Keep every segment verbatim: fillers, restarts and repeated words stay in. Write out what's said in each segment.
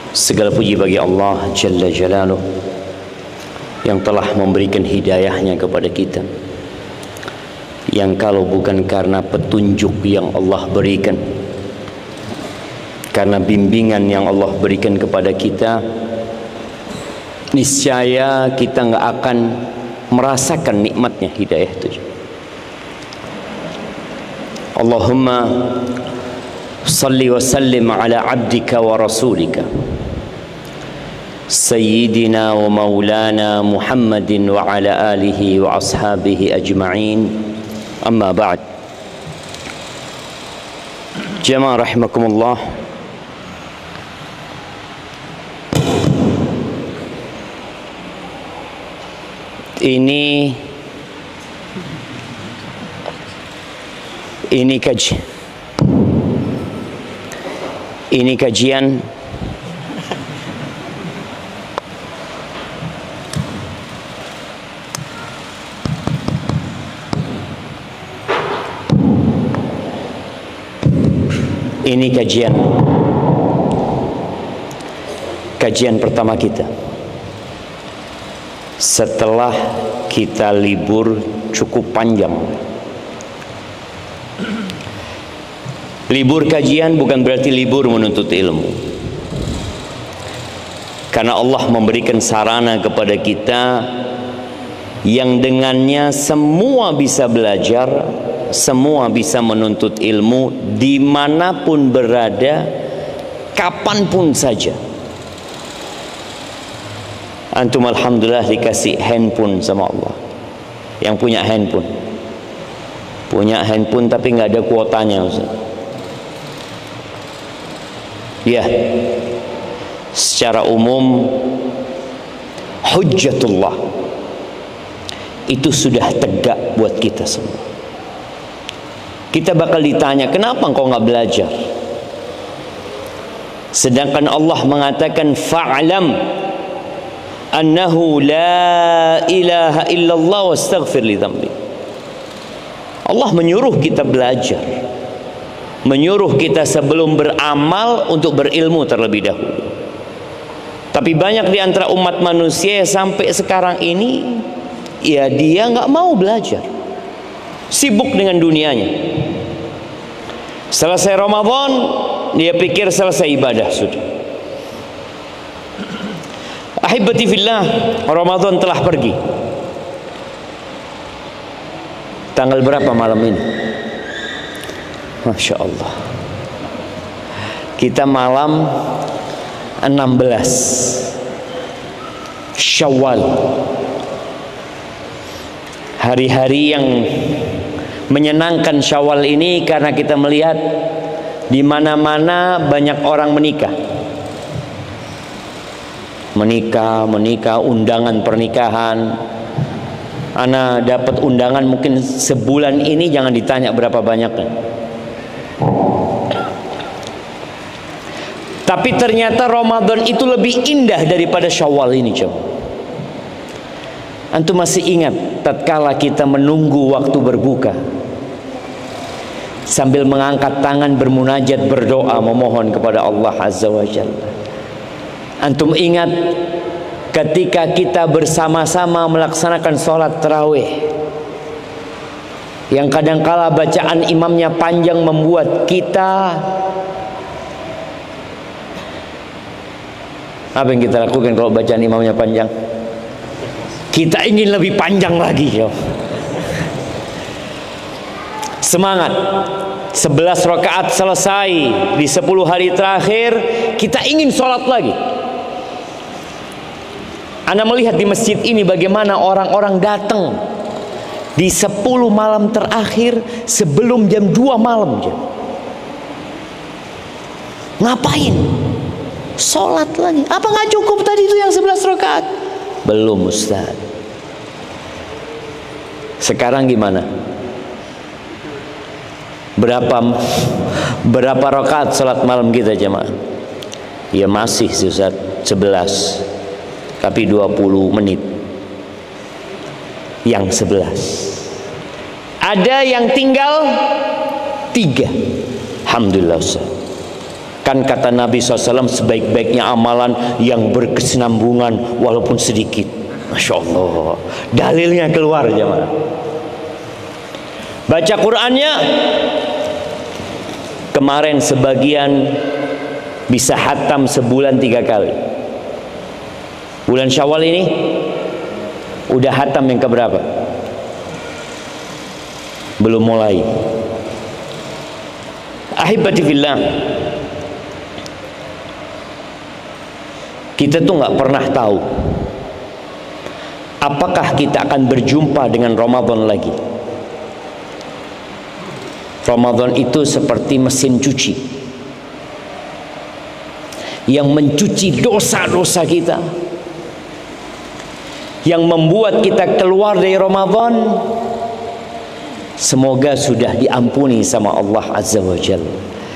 Segala puji bagi Allah Jalla Jalaluh yang telah memberikan hidayahnya kepada kita, yang kalau bukan karena petunjuk yang Allah berikan, karena bimbingan yang Allah berikan kepada kita, niscaya kita nggak akan merasakan nikmatnya hidayah itu. Allahumma salli wa sallim ala abdika wa rasulika Sayyidina wa maulana Muhammadin wa ala alihi wa ashabihi ajma'in. Amma ba'd. Jamaah rahimakumullah, ini ini kaji ini kajian ini kajian kajian pertama kita setelah kita libur cukup panjang. Libur kajian bukan berarti libur menuntut ilmu, karena Allah memberikan sarana kepada kita yang dengannya semua bisa belajar, semua bisa menuntut ilmu dimanapun berada, kapanpun saja. Antum alhamdulillah dikasih handphone sama Allah. Yang punya handphone punya handphone tapi nggak ada kuotanya, Ustaz. Ya, secara umum hujjatullah itu sudah tegak buat kita semua. Kita bakal ditanya, kenapa engkau nggak belajar? Sedangkan Allah mengatakan fa'lam annahu la ilaha illallah wastaghfir li dhanbi. Allah menyuruh kita belajar, menyuruh kita sebelum beramal untuk berilmu terlebih dahulu. Tapi banyak di antara umat manusia sampai sekarang ini, ya dia nggak mau belajar, sibuk dengan dunianya. Selesai Ramadan, dia pikir selesai ibadah sudah. Ahibati fillah, Ramadan telah pergi. Tanggal berapa malam ini? Masya Allah, kita malam enam belas Syawal, hari-hari yang menyenangkan Syawal ini karena kita melihat di mana-mana banyak orang menikah, menikah, menikah, undangan pernikahan. Ana dapat undangan mungkin sebulan ini, jangan ditanya berapa banyaknya. Tapi ternyata Ramadan itu lebih indah daripada Syawal ini, coba. Antum masih ingat tatkala kita menunggu waktu berbuka sambil mengangkat tangan bermunajat, berdoa, memohon kepada Allah Azza wa Jalla. Antum ingat ketika kita bersama-sama melaksanakan sholat tarawih yang kadangkala bacaan imamnya panjang membuat kita, apa yang kita lakukan kalau bacaan imamnya panjang? Kita ingin lebih panjang lagi, yo. Semangat. sebelas rakaat selesai di sepuluh hari terakhir, kita ingin sholat lagi. Anda melihat di masjid ini bagaimana orang-orang datang di sepuluh malam terakhir sebelum jam dua malam. Jam. Ngapain? Sholat lagi. Apa nggak cukup tadi itu yang sebelas rakaat? Belum, Ustaz. Sekarang gimana? Berapa berapa rakaat sholat malam kita jemaah? Ya masih, Ustaz, sebelas. Tapi dua puluh menit yang sebelas. Ada yang tinggal tiga. Alhamdulillah, Ustaz. Kan kata Nabi shallallahu alaihi wasallam, sebaik-baiknya amalan yang berkesinambungan walaupun sedikit. Masya Allah, dalilnya keluar jemaah. Baca Qurannya, kemarin sebagian bisa khatam sebulan tiga kali. Bulan Syawal ini udah khatam yang keberapa? Belum mulai. Ahibati fillah, kita tuh nggak pernah tahu apakah kita akan berjumpa dengan Ramadan lagi. Ramadan itu seperti mesin cuci yang mencuci dosa-dosa kita, yang membuat kita keluar dari Ramadan semoga sudah diampuni sama Allah Azza wa Jalla.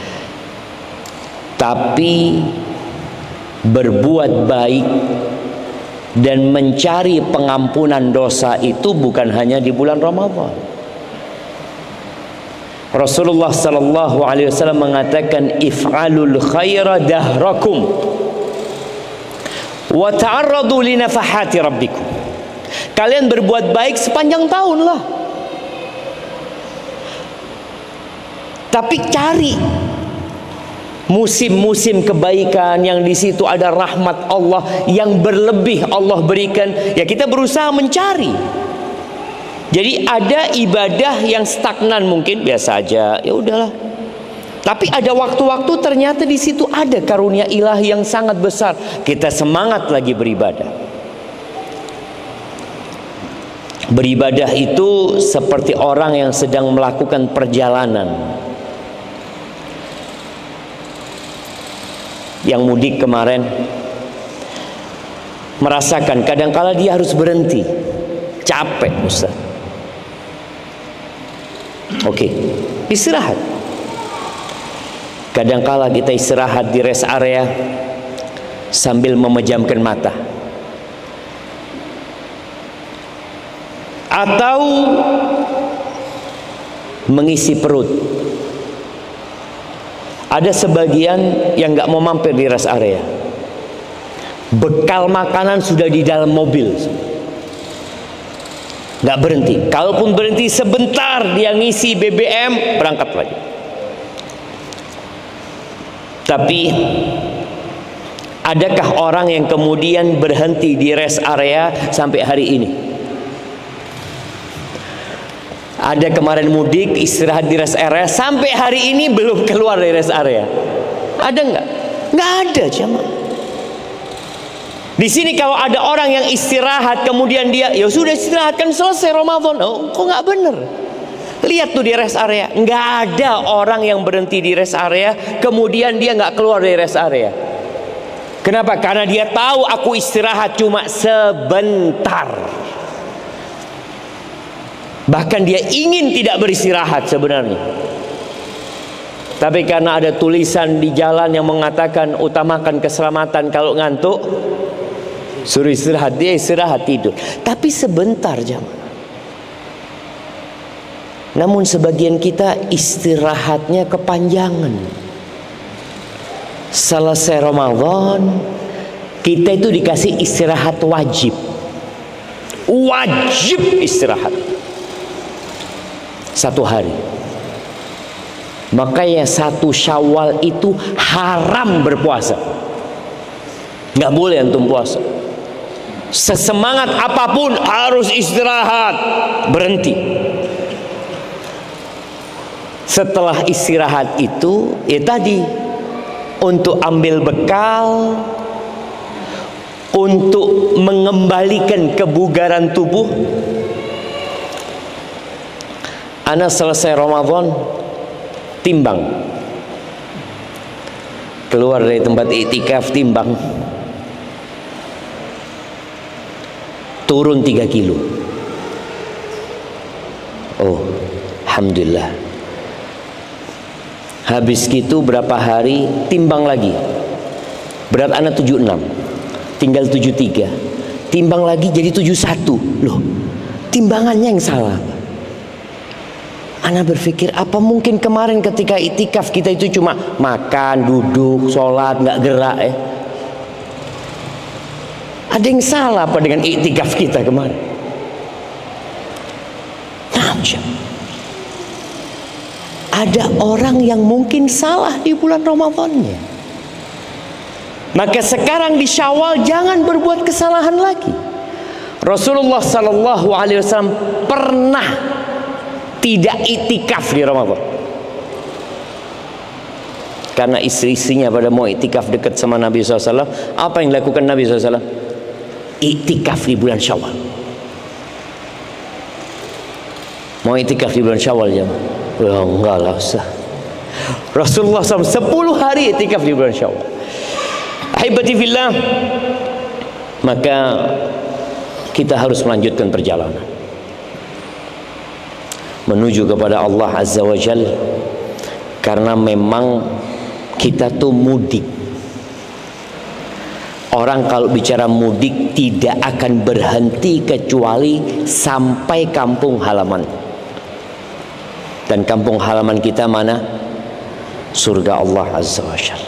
Tapi berbuat baik dan mencari pengampunan dosa itu bukan hanya di bulan Ramadan. Rasulullah sallallahu alaihi wasallam mengatakan, if'alul khaira dahrakum wa ta'arradu li nafahati rabbikum. Kalian berbuat baik sepanjang tahun lah, tapi cari musim-musim kebaikan yang di situ ada rahmat Allah yang berlebih Allah berikan, ya kita berusaha mencari. Jadi ada ibadah yang stagnan, mungkin biasa aja, ya udahlah. Tapi ada waktu-waktu ternyata di situ ada karunia ilahi yang sangat besar. Kita semangat lagi beribadah. Beribadah itu seperti orang yang sedang melakukan perjalanan. Yang mudik kemarin merasakan kadang-kala dia harus berhenti, capek Ustaz. Oke, istirahat. Kadangkala kita istirahat di rest area sambil memejamkan mata, atau mengisi perut. Ada sebagian yang nggak mau mampir di rest area, bekal makanan sudah di dalam mobil, nggak berhenti. Kalaupun berhenti sebentar, dia ngisi B B M, berangkat lagi. Tapi adakah orang yang kemudian berhenti di rest area sampai hari ini? Ada kemarin mudik istirahat di rest area sampai hari ini belum keluar dari rest area. Ada nggak? Nggak ada jemaah. Di sini kalau ada orang yang istirahat kemudian dia ya sudah istirahat kan selesai Ramadan, oh kok nggak bener? Lihat tuh di rest area, nggak ada orang yang berhenti di rest area kemudian dia nggak keluar dari rest area. Kenapa? Karena dia tahu aku istirahat cuma sebentar. Bahkan dia ingin tidak beristirahat sebenarnya, tapi karena ada tulisan di jalan yang mengatakan utamakan keselamatan, kalau ngantuk suruh istirahat, dia istirahat tidur. Tapi sebentar jemaah. Namun sebagian kita istirahatnya kepanjangan. Selesai Ramadan kita itu dikasih istirahat wajib. Wajib istirahat satu hari. Makanya satu Syawal itu haram berpuasa. Nggak boleh antum puasa. Sesemangat apapun harus istirahat, berhenti. Setelah istirahat itu, ya tadi, untuk ambil bekal, untuk mengembalikan kebugaran tubuh. Ana selesai Ramadan timbang, keluar dari tempat iktikaf timbang, turun tiga kilo. Oh, alhamdulillah. Habis gitu berapa hari timbang lagi, berat ana tujuh puluh enam, tinggal tujuh puluh tiga. Timbang lagi jadi tujuh puluh satu. Loh, timbangannya yang salah. Ana berpikir, apa mungkin kemarin ketika iktikaf kita itu cuma makan, duduk, sholat, nggak gerak ya? Ada yang salah apa dengan iktikaf kita kemarin? Najam. Ada orang yang mungkin salah di bulan Ramadannya. Maka sekarang di Syawal jangan berbuat kesalahan lagi. Rasulullah Sallallahu Alaihi Wasallam pernah tidak iktikaf di Ramadan karena istri-istrinya pada mau iktikaf dekat sama Nabi shallallahu alaihi wasallam. Apa yang dilakukan Nabi shallallahu alaihi wasallam? Iktikaf di bulan Syawal. Mau iktikaf di bulan Syawal ya? Oh, enggak lah usah. Rasulullah shallallahu alaihi wasallam sepuluh hari iktikaf di bulan Syawal. Ahibati fillah, maka kita harus melanjutkan perjalanan menuju kepada Allah Azza wa Jal, karena memang kita tuh mudik. Orang kalau bicara mudik tidak akan berhenti kecuali sampai kampung halaman. Dan kampung halaman kita mana? Surga Allah Azza wa Jal.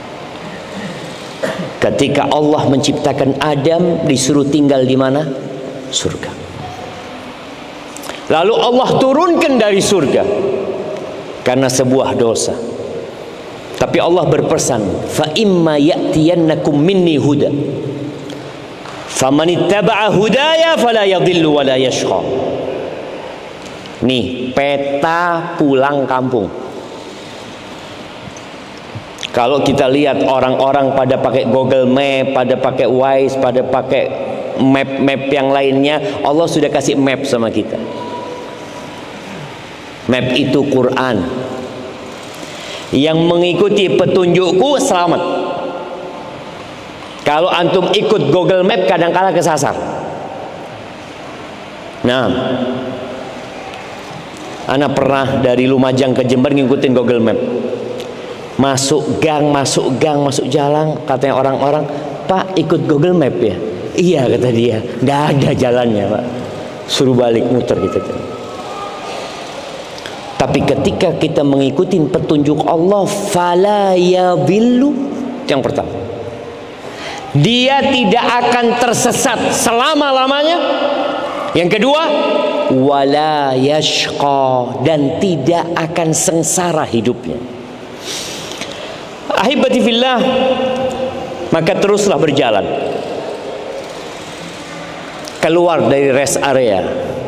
Ketika Allah menciptakan Adam, disuruh tinggal di mana? Surga. Lalu Allah turunkan dari surga karena sebuah dosa. Tapi Allah berpesan, fa imma ya'tiyannakum minni huda faman ittaba'a hudaya fala yadhillu wa la yashqa. Nih, peta pulang kampung. Kalau kita lihat orang-orang pada pakai Google Map, pada pakai Waze, pada pakai map-map yang lainnya, Allah sudah kasih map sama kita. Map itu Quran. Yang mengikuti petunjukku selamat. Kalau antum ikut Google Map kadang-kala kesasar. Nah, ana pernah dari Lumajang ke Jember ngikutin Google Map. Masuk gang, masuk gang, masuk jalan, katanya orang-orang, "Pak, ikut Google Map ya?" "Iya," kata dia. "Nggak ada jalannya, Pak. Suruh balik muter gitu." Tapi ketika kita mengikuti petunjuk Allah, fala yadhillu, yang pertama, dia tidak akan tersesat selama-lamanya. Yang kedua, wala yashqa, dan tidak akan sengsara hidupnya. Ahibati fillah, maka teruslah berjalan keluar dari rest area.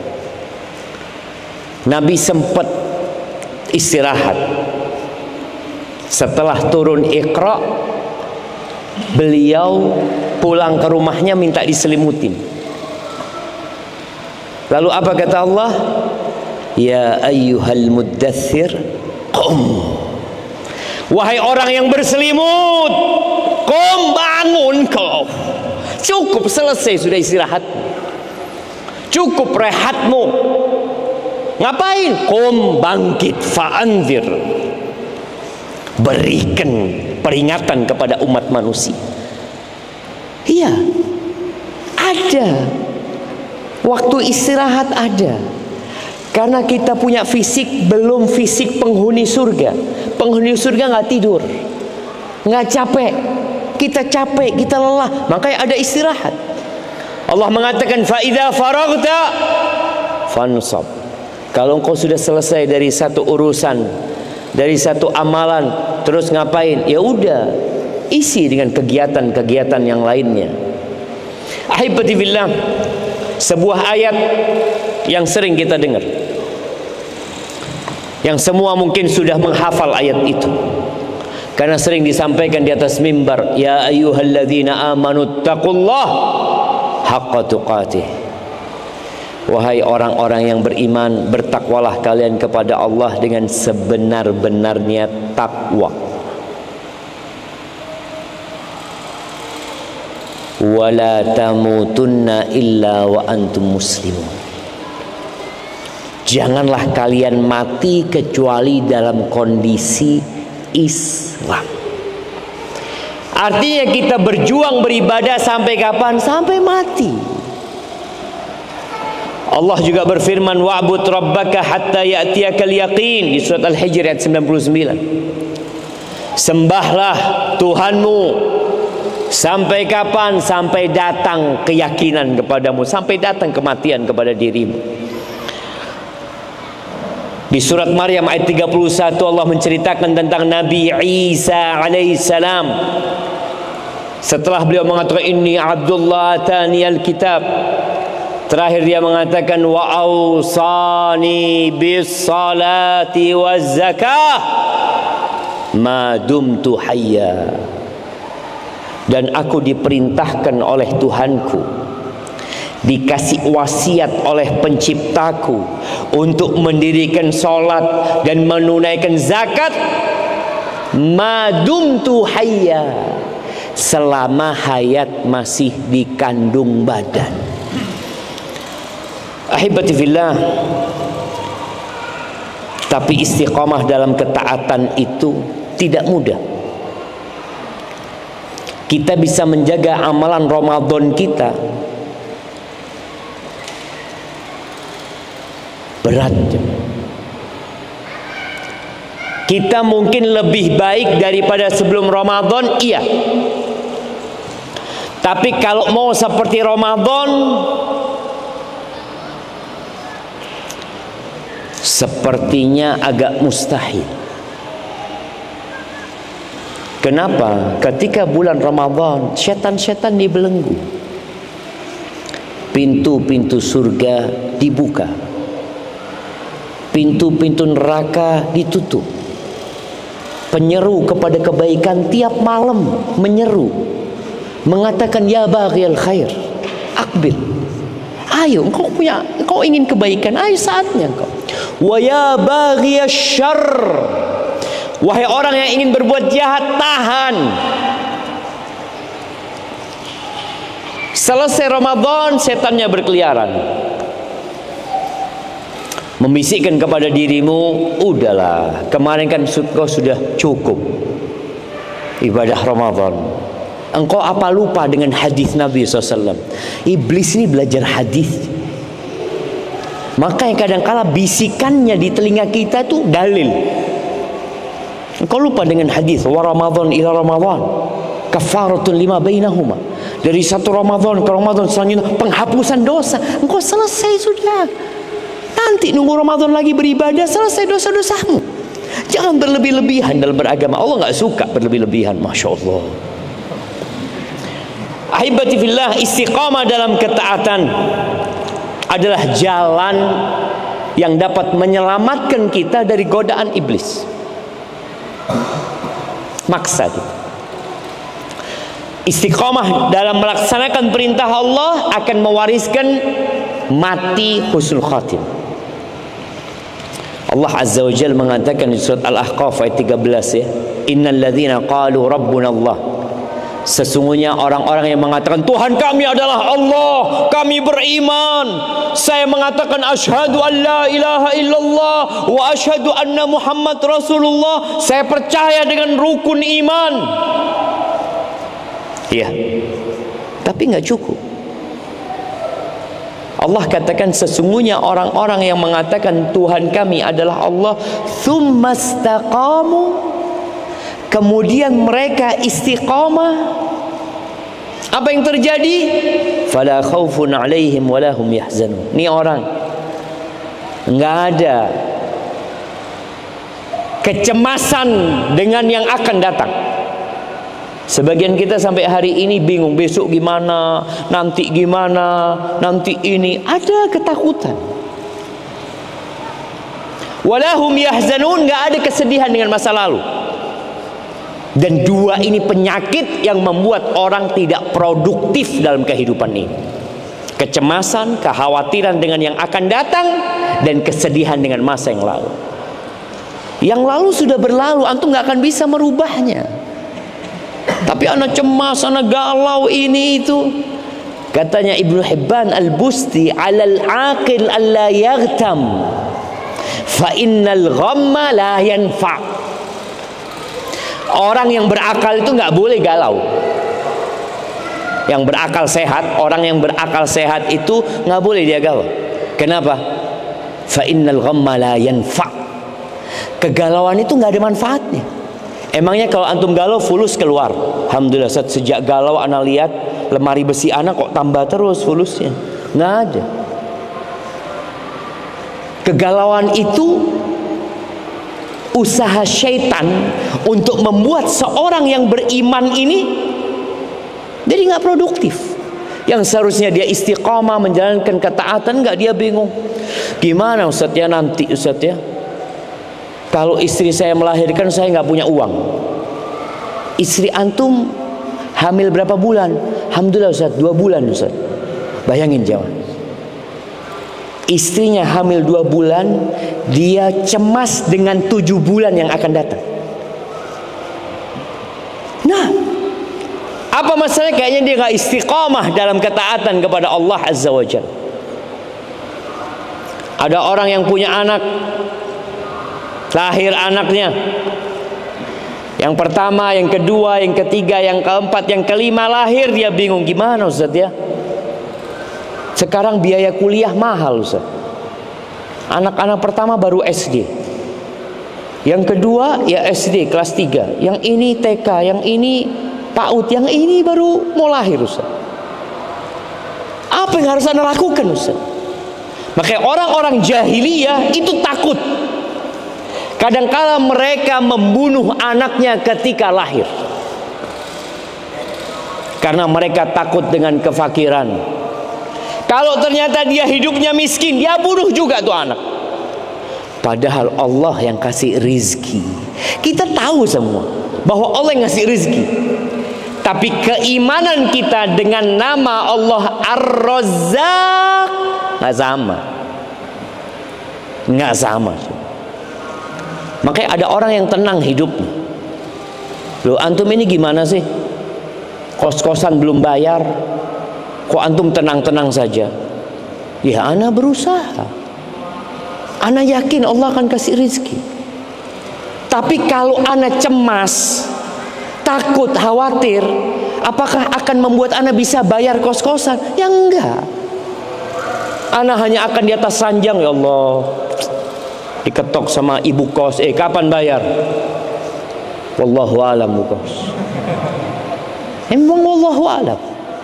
Nabi sempat istirahat. Setelah turun Iqra, beliau pulang ke rumahnya minta diselimutin. Lalu apa kata Allah? Ya ayyuhal muddathir qum. Wahai orang yang berselimut, qum, bangun kau. Cukup, selesai sudah istirahat. Cukup rehatmu. Ngapain? Qum, bangkit, fa'anzir. Berikan peringatan kepada umat manusia. Iya, ada waktu istirahat, ada. Karena kita punya fisik belum fisik penghuni surga. Penghuni surga nggak tidur, nggak capek. Kita capek, kita lelah, makanya ada istirahat. Allah mengatakan, fa idza faraghta fansab. Kalau engkau sudah selesai dari satu urusan, dari satu amalan, terus ngapain? Ya udah, isi dengan kegiatan-kegiatan yang lainnya. Ahibati billah, sebuah ayat yang sering kita dengar, yang semua mungkin sudah menghafal ayat itu, karena sering disampaikan di atas mimbar. Ya ayyuhalladzina amanu taqullah haqqa tuqatih. Wahai orang-orang yang beriman, bertakwalah kalian kepada Allah dengan sebenar-benarnya takwa. Wala tamutunna illa wa antum muslimun. Janganlah kalian mati kecuali dalam kondisi Islam. Artinya kita berjuang beribadah sampai kapan? Sampai mati. Allah juga berfirman, wa'bud rabbaka hatta ya'tiyakal yaqin di surat Al-Hijr ayat sembilan puluh sembilan. Sembahlah Tuhanmu sampai kapan? Sampai datang keyakinan kepadamu, sampai datang kematian kepada dirimu. Di surat Maryam ayat tiga puluh satu Allah menceritakan tentang Nabi Isa alaihissalam. Setelah beliau mengatakan inni Abdullah ataniyal kitab, terakhir dia mengatakan wa ausani bis salati waz zakah ma dumtu hayya. Dan aku diperintahkan oleh Tuhanku, dikasih wasiat oleh penciptaku untuk mendirikan salat dan menunaikan zakat ma dumtu hayya, selama hayat masih dikandung badan. Ahibati fillah, tapi istiqamah dalam ketaatan itu tidak mudah. Kita bisa menjaga amalan Ramadan kita, berat. Kita mungkin lebih baik daripada sebelum Ramadan, iya. Tapi kalau mau seperti Ramadan, sepertinya agak mustahil. Kenapa? Ketika bulan Ramadan, setan-setan dibelenggu, pintu-pintu surga dibuka, pintu-pintu neraka ditutup. Penyeru kepada kebaikan tiap malam menyeru, mengatakan ya baghil khair aqbil, ayo engkau punya, engkau ingin kebaikan, ayo saatnya engkau. Wa ya baghiyash syarr, wahai orang yang ingin berbuat jahat, tahan. Selesai Ramadan, setannya berkeliaran, membisikkan kepada dirimu, udahlah, kemarin kan kau sudah cukup ibadah Ramadan. Engkau apa lupa dengan hadis Nabi shallallahu alaihi wasallam? Iblis ini belajar hadis. Maka yang kadang-kala bisikannya di telinga kita itu dalil. Engkau lupa dengan hadis wa Ramadan ila Ramadan kafaratun lima bainahuma. Dari satu Ramadan ke Ramadan selanjutnya penghapusan dosa. Engkau selesai sudah. Nanti nunggu Ramadan lagi beribadah, selesai dosa-dosamu. Jangan berlebih-lebihan dalam beragama. Allah nggak suka berlebih-lebihan. Masya Allah. Ahibati fillah, istiqamah dalam ketaatan adalah jalan yang dapat menyelamatkan kita dari godaan iblis. Maksud istiqamah dalam melaksanakan perintah Allah akan mewariskan mati husnul khatim. Allah Azza wa Jalla mengatakan di surat Al-Ahqaf ayat tiga belas, ya, innal ladzina qalu rabbuna Allah, sesungguhnya orang-orang yang mengatakan Tuhan kami adalah Allah, kami beriman, saya mengatakan asyhadu an la ilaha illallah wa asyhadu anna Muhammad Rasulullah, saya percaya dengan rukun iman. Ya, tapi nggak cukup. Allah katakan sesungguhnya orang-orang yang mengatakan Tuhan kami adalah Allah, tsumastaqamu, kemudian mereka istiqamah, apa yang terjadi? Fala khaufun alaihim wala hum yahzanun. Ini orang nggak ada kecemasan dengan yang akan datang. Sebagian kita sampai hari ini bingung, besok gimana, nanti gimana, nanti ini, ada ketakutan. Walahum yahzanun, nggak ada kesedihan dengan masa lalu. Dan dua ini penyakit yang membuat orang tidak produktif dalam kehidupan ini. Kecemasan, kekhawatiran dengan yang akan datang, dan kesedihan dengan masa yang lalu. Yang lalu sudah berlalu, antum nggak akan bisa merubahnya. Tapi anak cemas, anak galau, ini itu. Katanya Ibnu Hibban Al-Busti, alal aqil alla yaghtam fa innal ghamma la yanfa. Orang yang berakal itu nggak boleh galau. Yang berakal sehat, orang yang berakal sehat itu nggak boleh dia galau. Kenapa? Fa innal ghamma la yanfa. Kegalauan itu nggak ada manfaatnya. Emangnya kalau antum galau fulus keluar? Alhamdulillah, sejak galau anak lihat lemari besi anak kok tambah terus fulusnya. Nggak ada. Kegalauan itu usaha syaitan untuk membuat seorang yang beriman ini jadi nggak produktif. Yang seharusnya dia istiqamah menjalankan ketaatan, nggak, dia bingung. Gimana Ustaz ya nanti Ustaz ya, kalau istri saya melahirkan saya nggak punya uang. Istri antum hamil berapa bulan? Alhamdulillah Ustaz, dua bulan Ustaz. Bayangin jawab. Istrinya hamil dua bulan, dia cemas dengan tujuh bulan yang akan datang. Nah, apa masalahnya? Kayaknya dia gak istiqamah dalam ketaatan kepada Allah Azza wa Jalla. Ada orang yang punya anak, lahir anaknya, yang pertama, yang kedua, yang ketiga, yang keempat, yang kelima lahir, dia bingung, gimana Ustaz ya? Sekarang biaya kuliah mahal Ustaz. Anak-anak pertama baru S D, yang kedua ya S D kelas tiga, yang ini T K, yang ini PAUD, yang ini baru mau lahir Ustaz. Apa yang harus Anda lakukan Ustaz? Makanya orang-orang jahiliyah itu takut. Kadang-kala mereka membunuh anaknya ketika lahir, karena mereka takut dengan kefakiran. Kalau ternyata dia hidupnya miskin, dia bunuh juga tuh anak. Padahal Allah yang kasih rizki. Kita tahu semua bahwa Allah yang ngasih rizki. Tapi keimanan kita dengan nama Allah Ar-Razzaq nggak sama. Nggak sama. Makanya ada orang yang tenang hidupnya. Loh, antum ini gimana sih? Kos-kosan belum bayar, kok antum tenang-tenang saja? Ya, ana berusaha. Ana yakin Allah akan kasih rizki. Tapi kalau ana cemas, takut, khawatir, apakah akan membuat ana bisa bayar kos-kosan? Ya enggak. Ana hanya akan di atas ranjang, ya Allah, diketok sama ibu kos, eh kapan bayar? Wallahu a'lam bu kos. Emang wallahu a'lam.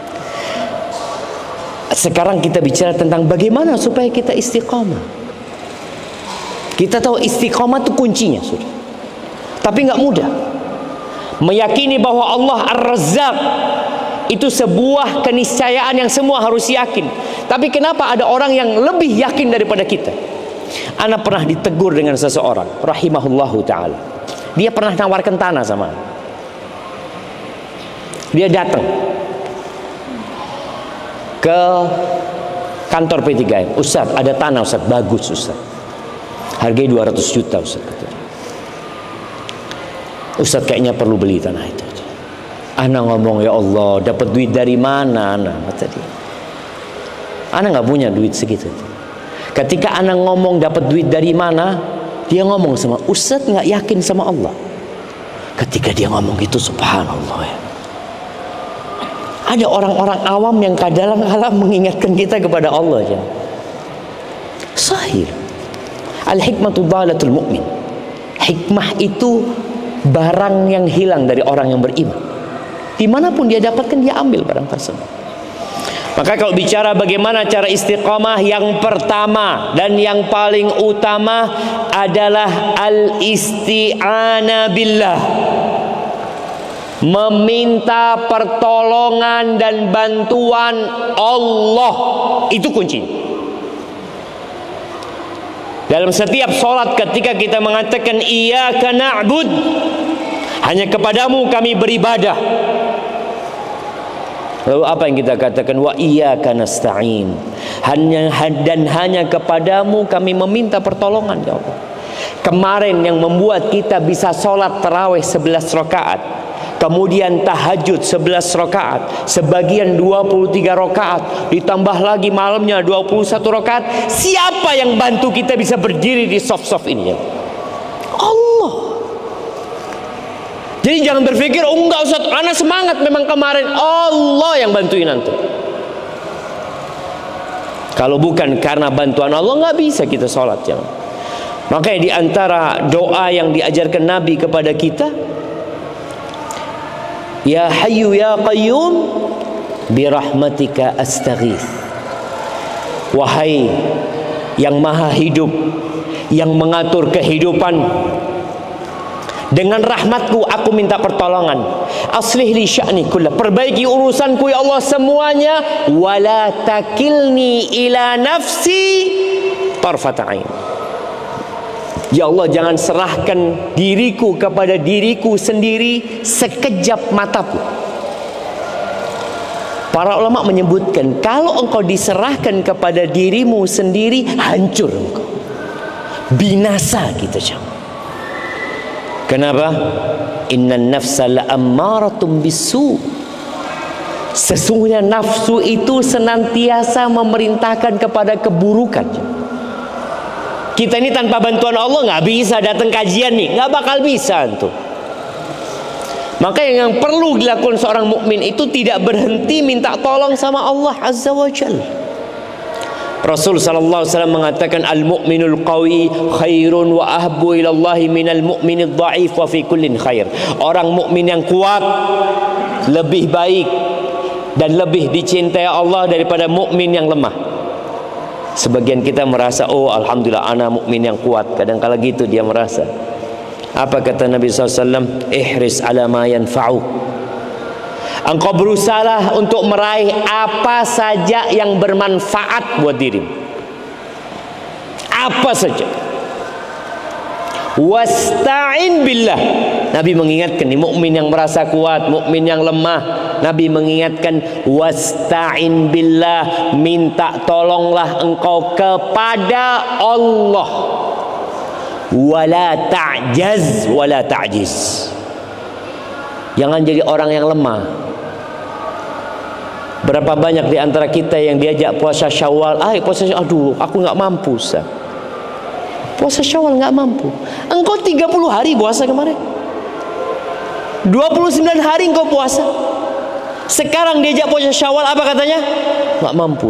Sekarang kita bicara tentang bagaimana supaya kita istiqamah. Kita tahu istiqamah itu kuncinya sudah. Tapi nggak mudah. Meyakini bahwa Allah Ar-Razzaq itu sebuah keniscayaan yang semua harus yakin. Tapi kenapa ada orang yang lebih yakin daripada kita? Ana pernah ditegur dengan seseorang, rahimahullahu ta'ala. Dia pernah nawarkan tanah sama ana. Dia datang ke kantor P tiga M. Ustaz, ada tanah Ustaz, bagus Ustaz, harganya dua ratus juta Ustaz. Ustaz kayaknya perlu beli tanah itu. Ana ngomong, ya Allah, dapat duit dari mana ana? Kata dia, ana nggak punya duit segitu. Ketika ana ngomong dapat duit dari mana, dia ngomong sama Ustaz nggak yakin sama Allah. Ketika dia ngomong gitu, subhanallah ya. Ada orang-orang awam yang kadang-kadang mengingatkan kita kepada Allah ya. Sahih. Al-hikmatu dhalatul mu'min. Hikmah itu barang yang hilang dari orang yang beriman. Dimanapun dia dapatkan, dia ambil barang tersebut. Maka kalau bicara bagaimana cara istiqamah, yang pertama dan yang paling utama adalah al-isti'anah billah. Meminta pertolongan dan bantuan Allah, itu kunci. Dalam setiap sholat ketika kita mengatakan iyyaka na'bud, hanya kepadamu kami beribadah. Lalu apa yang kita katakan? Wa iyyaka nasta'in, hanya dan hanya kepadamu kami meminta pertolongan, ya Allah. Kemarin yang membuat kita bisa sholat tarawih sebelas rakaat, kemudian tahajud sebelas rakaat, sebagian dua puluh tiga rakaat, ditambah lagi malamnya dua puluh satu rakaat. Siapa yang bantu kita bisa berdiri di soft-soft ini ya? Allah. Jadi jangan berpikir, oh enggak Ustaz, ana semangat memang kemarin. Allah yang bantuin antum. Kalau bukan karena bantuan Allah, nggak bisa kita sholat, jangan. Makanya di antara doa yang diajarkan Nabi kepada kita, Ya Hayyu Ya Qayyum birahmatika astaghith. Wahai yang maha hidup, yang mengatur kehidupan, dengan rahmatku aku minta pertolongan. Aslih li sya'ni kullah, perbaiki urusanku ya Allah semuanya. Wala takilni ila nafsi tarfata ain. Ya Allah, jangan serahkan diriku kepada diriku sendiri sekejap mata pun. Para ulama menyebutkan, kalau engkau diserahkan kepada dirimu sendiri, hancur engkau, binasa kita jemaah. Kenapa? Innan nafsa la'ammaratum bisu. Sesungguhnya nafsu itu senantiasa memerintahkan kepada keburukan. Kita ini tanpa bantuan Allah nggak bisa datang kajian nih, nggak bakal bisa tuh. Maka yang perlu dilakukan seorang mukmin itu tidak berhenti minta tolong sama Allah Azza wa Jalla. Rasul sallallahu alaihi wasallam mengatakan, al-mu'minul qawi khairun wa ahbu ilallahi minal mu'minid dha'if wa fi kullin khair. Orang mukmin yang kuat lebih baik dan lebih dicintai Allah daripada mukmin yang lemah. Sebagian kita merasa, oh alhamdulillah anak mukmin yang kuat. Kadang kala gitu dia merasa. Apa kata Nabi sallallahu alaihi wasallam? Ihris ala ma yanfa'uk. Engkau berusaha untuk meraih apa saja yang bermanfaat buat dirimu. Apa saja. Wasta'in billah. Nabi mengingatkan nih, mukmin yang merasa kuat, mukmin yang lemah, Nabi mengingatkan, wasta'in billah, minta tolonglah engkau kepada Allah. Wala ta'jaz wala ta'jiz. Jangan jadi orang yang lemah. Berapa banyak di antara kita yang diajak puasa Syawal, ah puasa Syawal, aduh aku nggak mampu, Ustaz. Puasa Syawal nggak mampu. Engkau tiga puluh hari puasa kemarin, dua puluh sembilan hari engkau puasa. Sekarang diajak puasa Syawal, apa katanya? Nggak mampu.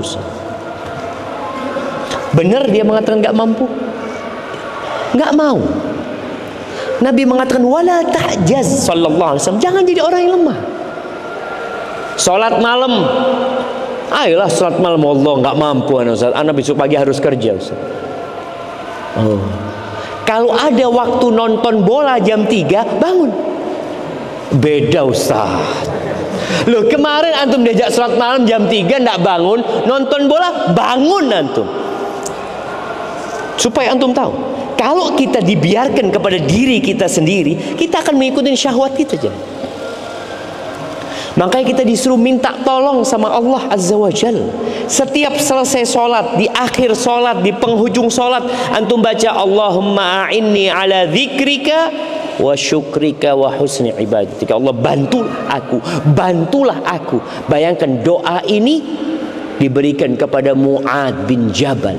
Benar dia mengatakan nggak mampu? Nggak mau. Nabi mengatakan wala ta'jaz sallallahu alaihi wasallam, jangan jadi orang yang lemah. Salat malam, ayolah salat malam, Allah nggak mampu anak Ustaz, anak besok pagi harus kerja Ustaz. Oh. Kalau ada waktu nonton bola jam tiga, bangun. Beda Ustaz. Loh, kemarin antum diajak salat malam jam tiga nggak bangun, nonton bola bangun antum. Supaya antum tahu, kalau kita dibiarkan kepada diri kita sendiri, kita akan mengikuti syahwat kita aja. Makanya kita disuruh minta tolong sama Allah Azza wa Jalla. Setiap selesai sholat, di akhir sholat, di penghujung sholat, antum baca Allahumma a'inni ala dzikrika wa syukrika wa husni ibadatika. Allah, bantulah aku, bantulah aku. Bayangkan doa ini diberikan kepada Mu'adz bin Jabal,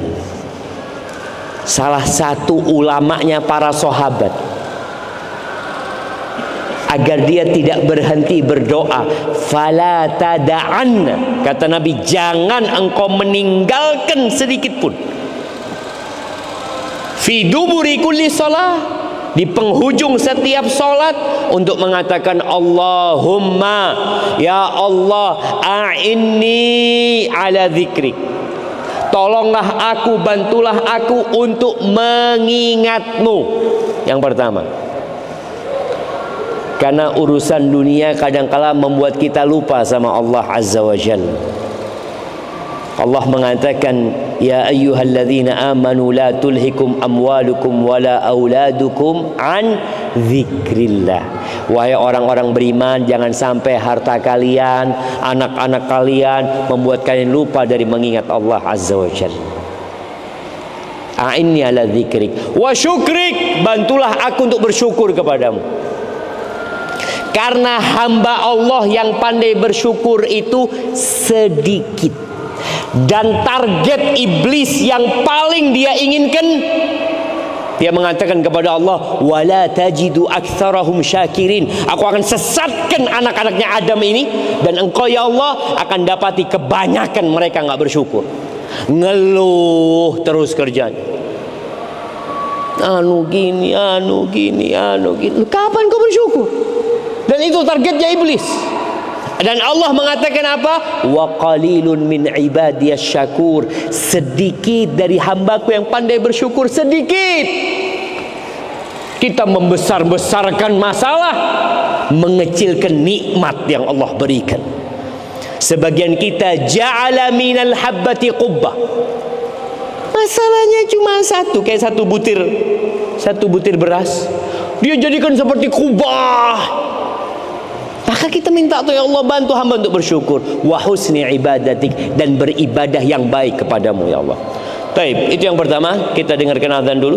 salah satu ulamanya para sahabat, agar dia tidak berhenti berdoa. Fala tada'anna, kata Nabi, jangan engkau meninggalkan sedikit pun. Fi duburi kulli shalah, di penghujung setiap salat, untuk mengatakan Allahumma, ya Allah, a'inni ala dzikrik, tolonglah aku, bantulah aku untuk mengingatmu. Yang pertama, karena urusan dunia kadangkala membuat kita lupa sama Allah Azza wa Jalla. Allah mengatakan, ya ayyuhalladzina amanu la tulhikum amwalukum wala auladukum an dzikrillah. Wahai orang-orang beriman, jangan sampai harta kalian, anak-anak kalian membuat kalian lupa dari mengingat Allah Azza wa Jalla. A'inni ala dzikrik wa syukrik, bantulah aku untuk bersyukur kepadamu. Karena hamba Allah yang pandai bersyukur itu sedikit. Dan target iblis yang paling dia inginkan, dia mengatakan kepada Allah, wala tajidu aktsarahum syakirin, aku akan sesatkan anak-anaknya Adam ini, dan engkau ya Allah akan dapati kebanyakan mereka nggak bersyukur. ngeluh terus kerjanya. Anu gini, anu gini, anu gini. Kapan kau bersyukur? Dan itu targetnya iblis. Dan Allah mengatakan apa? Wa qalilun min ibadiyas syakur. Sedikit dari hambaku yang pandai bersyukur, sedikit. Kita membesar-besarkan masalah, mengecilkan nikmat yang Allah berikan. Sebagian kita ja'ala minal habbati qubbah. Masalahnya cuma satu, kayak satu butir satu butir beras, dia jadikan seperti kubah. Maka kita minta tuh, ya Allah, bantu hamba untuk bersyukur, wa husni ibadatik, dan beribadah yang baik kepadamu ya Allah. Baik, itu yang pertama. Kita dengarkan azan dulu.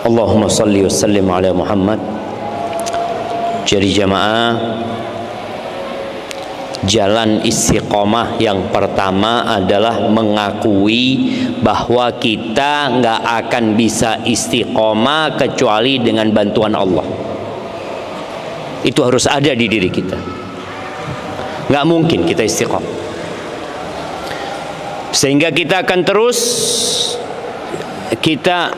Allahumma salli wa sallim ala Muhammad. Jadi jamaah, jalan istiqomah yang pertama adalah mengakui bahwa kita nggak akan bisa istiqomah kecuali dengan bantuan Allah. Itu harus ada di diri kita. Nggak mungkin kita istiqomah. Sehingga kita akan terus kita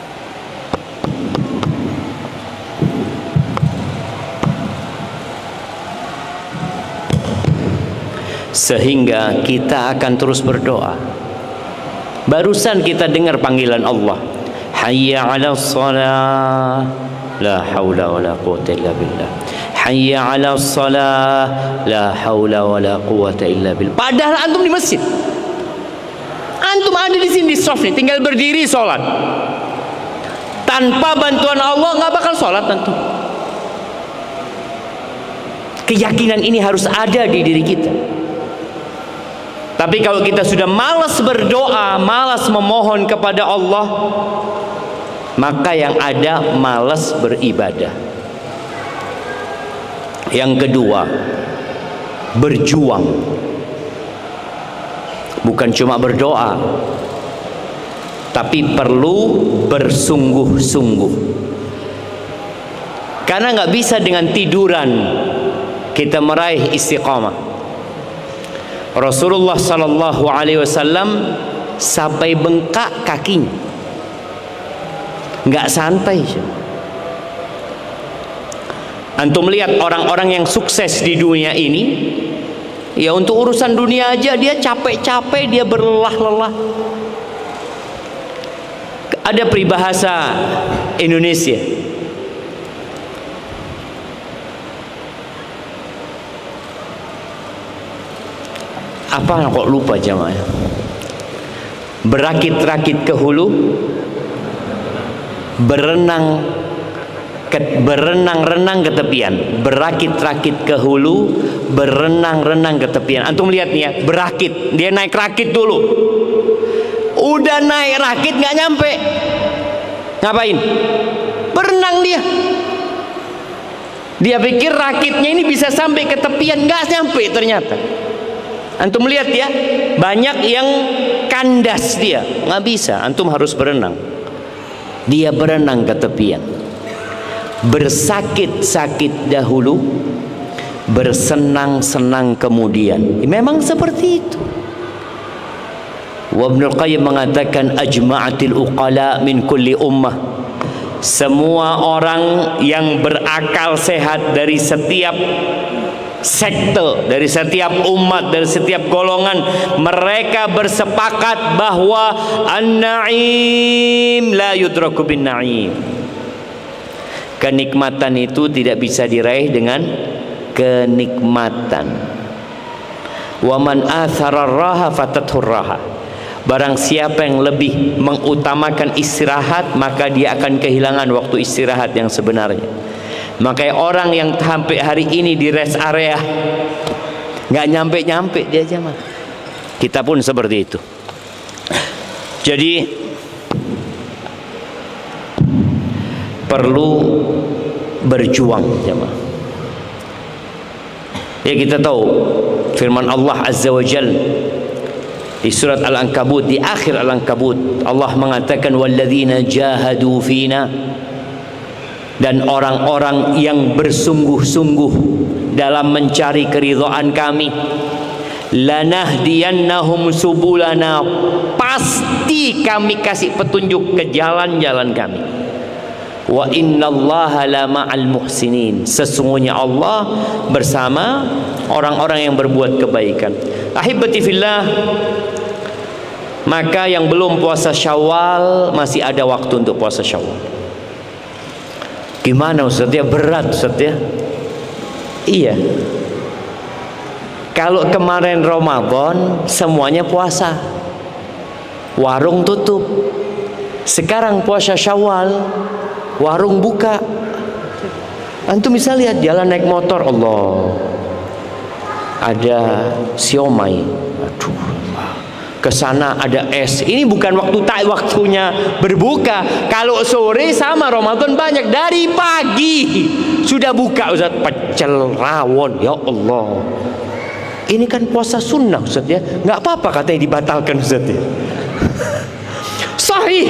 sehingga kita akan terus berdoa. Barusan kita dengar panggilan Allah, hayya 'alas shalah, la haula wala quwwata illa billah. Hayya 'alas shalah, la haula wala quwwata illa billah. Padahal antum di masjid, antum ada di sini di shaf nih, tinggal berdiri sholat. Tanpa bantuan Allah nggak bakal sholat antum. Keyakinan ini harus ada di diri kita. Tapi kalau kita sudah malas berdoa, malas memohon kepada Allah, maka yang ada malas beribadah. Yang kedua, berjuang. Bukan cuma berdoa, tapi perlu bersungguh-sungguh. Karena nggak bisa dengan tiduran kita meraih istiqamah. Rasulullah sallallahu alaihi wasallam sampai bengkak kakinya, nggak santai. Antum melihat orang-orang yang sukses di dunia ini, ya untuk urusan dunia aja dia capek-capek, dia berlelah-lelah. Ada peribahasa Indonesia, apa kok lupa jamaah? Berakit-rakit ke hulu, berenang ke, berenang-renang ke tepian. Berakit-rakit ke hulu, berenang-renang ke tepian. Antum lihat nih ya, berakit, dia naik rakit dulu. Udah naik rakit nggak nyampe, ngapain? Berenang dia. Dia pikir rakitnya ini bisa sampai ke tepian, nggak nyampe ternyata. Antum lihat ya, banyak yang kandas dia, nggak bisa. Antum harus berenang. Dia berenang ke tepian, bersakit-sakit dahulu, bersenang-senang kemudian. Memang seperti itu. Wa Ibnul Qayyim mengatakan, ajma'atil uqala min kulli ummah. Semua orang yang berakal sehat dari setiap sekte, dari setiap umat, dari setiap golongan, mereka bersepakat bahwa an-na'im la yudraku bin na'im. Kenikmatan itu tidak bisa diraih dengan kenikmatan. Wa man athara raha fatathur raha. Barang siapa yang lebih mengutamakan istirahat, maka dia akan kehilangan waktu istirahat yang sebenarnya. Makanya orang yang sampai hari ini di rest area nggak nyampe-nyampe dia aja mah. Kita pun seperti itu. Jadi perlu berjuang jemaah. Ya kita tahu firman Allah Azza wa Jalla di surat Al-Ankabut, di akhir Al-Ankabut Allah mengatakan walladzina jahadu fina, dan orang-orang yang bersungguh-sungguh dalam mencari keridhaan kami, lanahdiyannahum subulana, pasti kami kasih petunjuk ke jalan-jalan kami. Wa innallaha la ma'al muhsinin, sesungguhnya Allah bersama orang-orang yang berbuat kebaikan. Ahibati fillah, maka yang belum puasa Syawal masih ada waktu untuk puasa Syawal. Gimana Ustaz ya? Berat Ustaz ya? Iya. Kalau kemarin Ramadan semuanya puasa, warung tutup. Sekarang puasa Syawal, warung buka. Antum bisa lihat jalan naik motor, Allah, ada siomay, aduh, ke sana ada es. Ini bukan waktu tak waktunya berbuka. Kalau sore sama Ramadan banyak, dari pagi sudah buka Ustaz, pecel, rawon. Ya Allah, ini kan puasa sunnah Ustaz ya, nggak apa-apa katanya dibatalkan Ustaz ya. Sahih,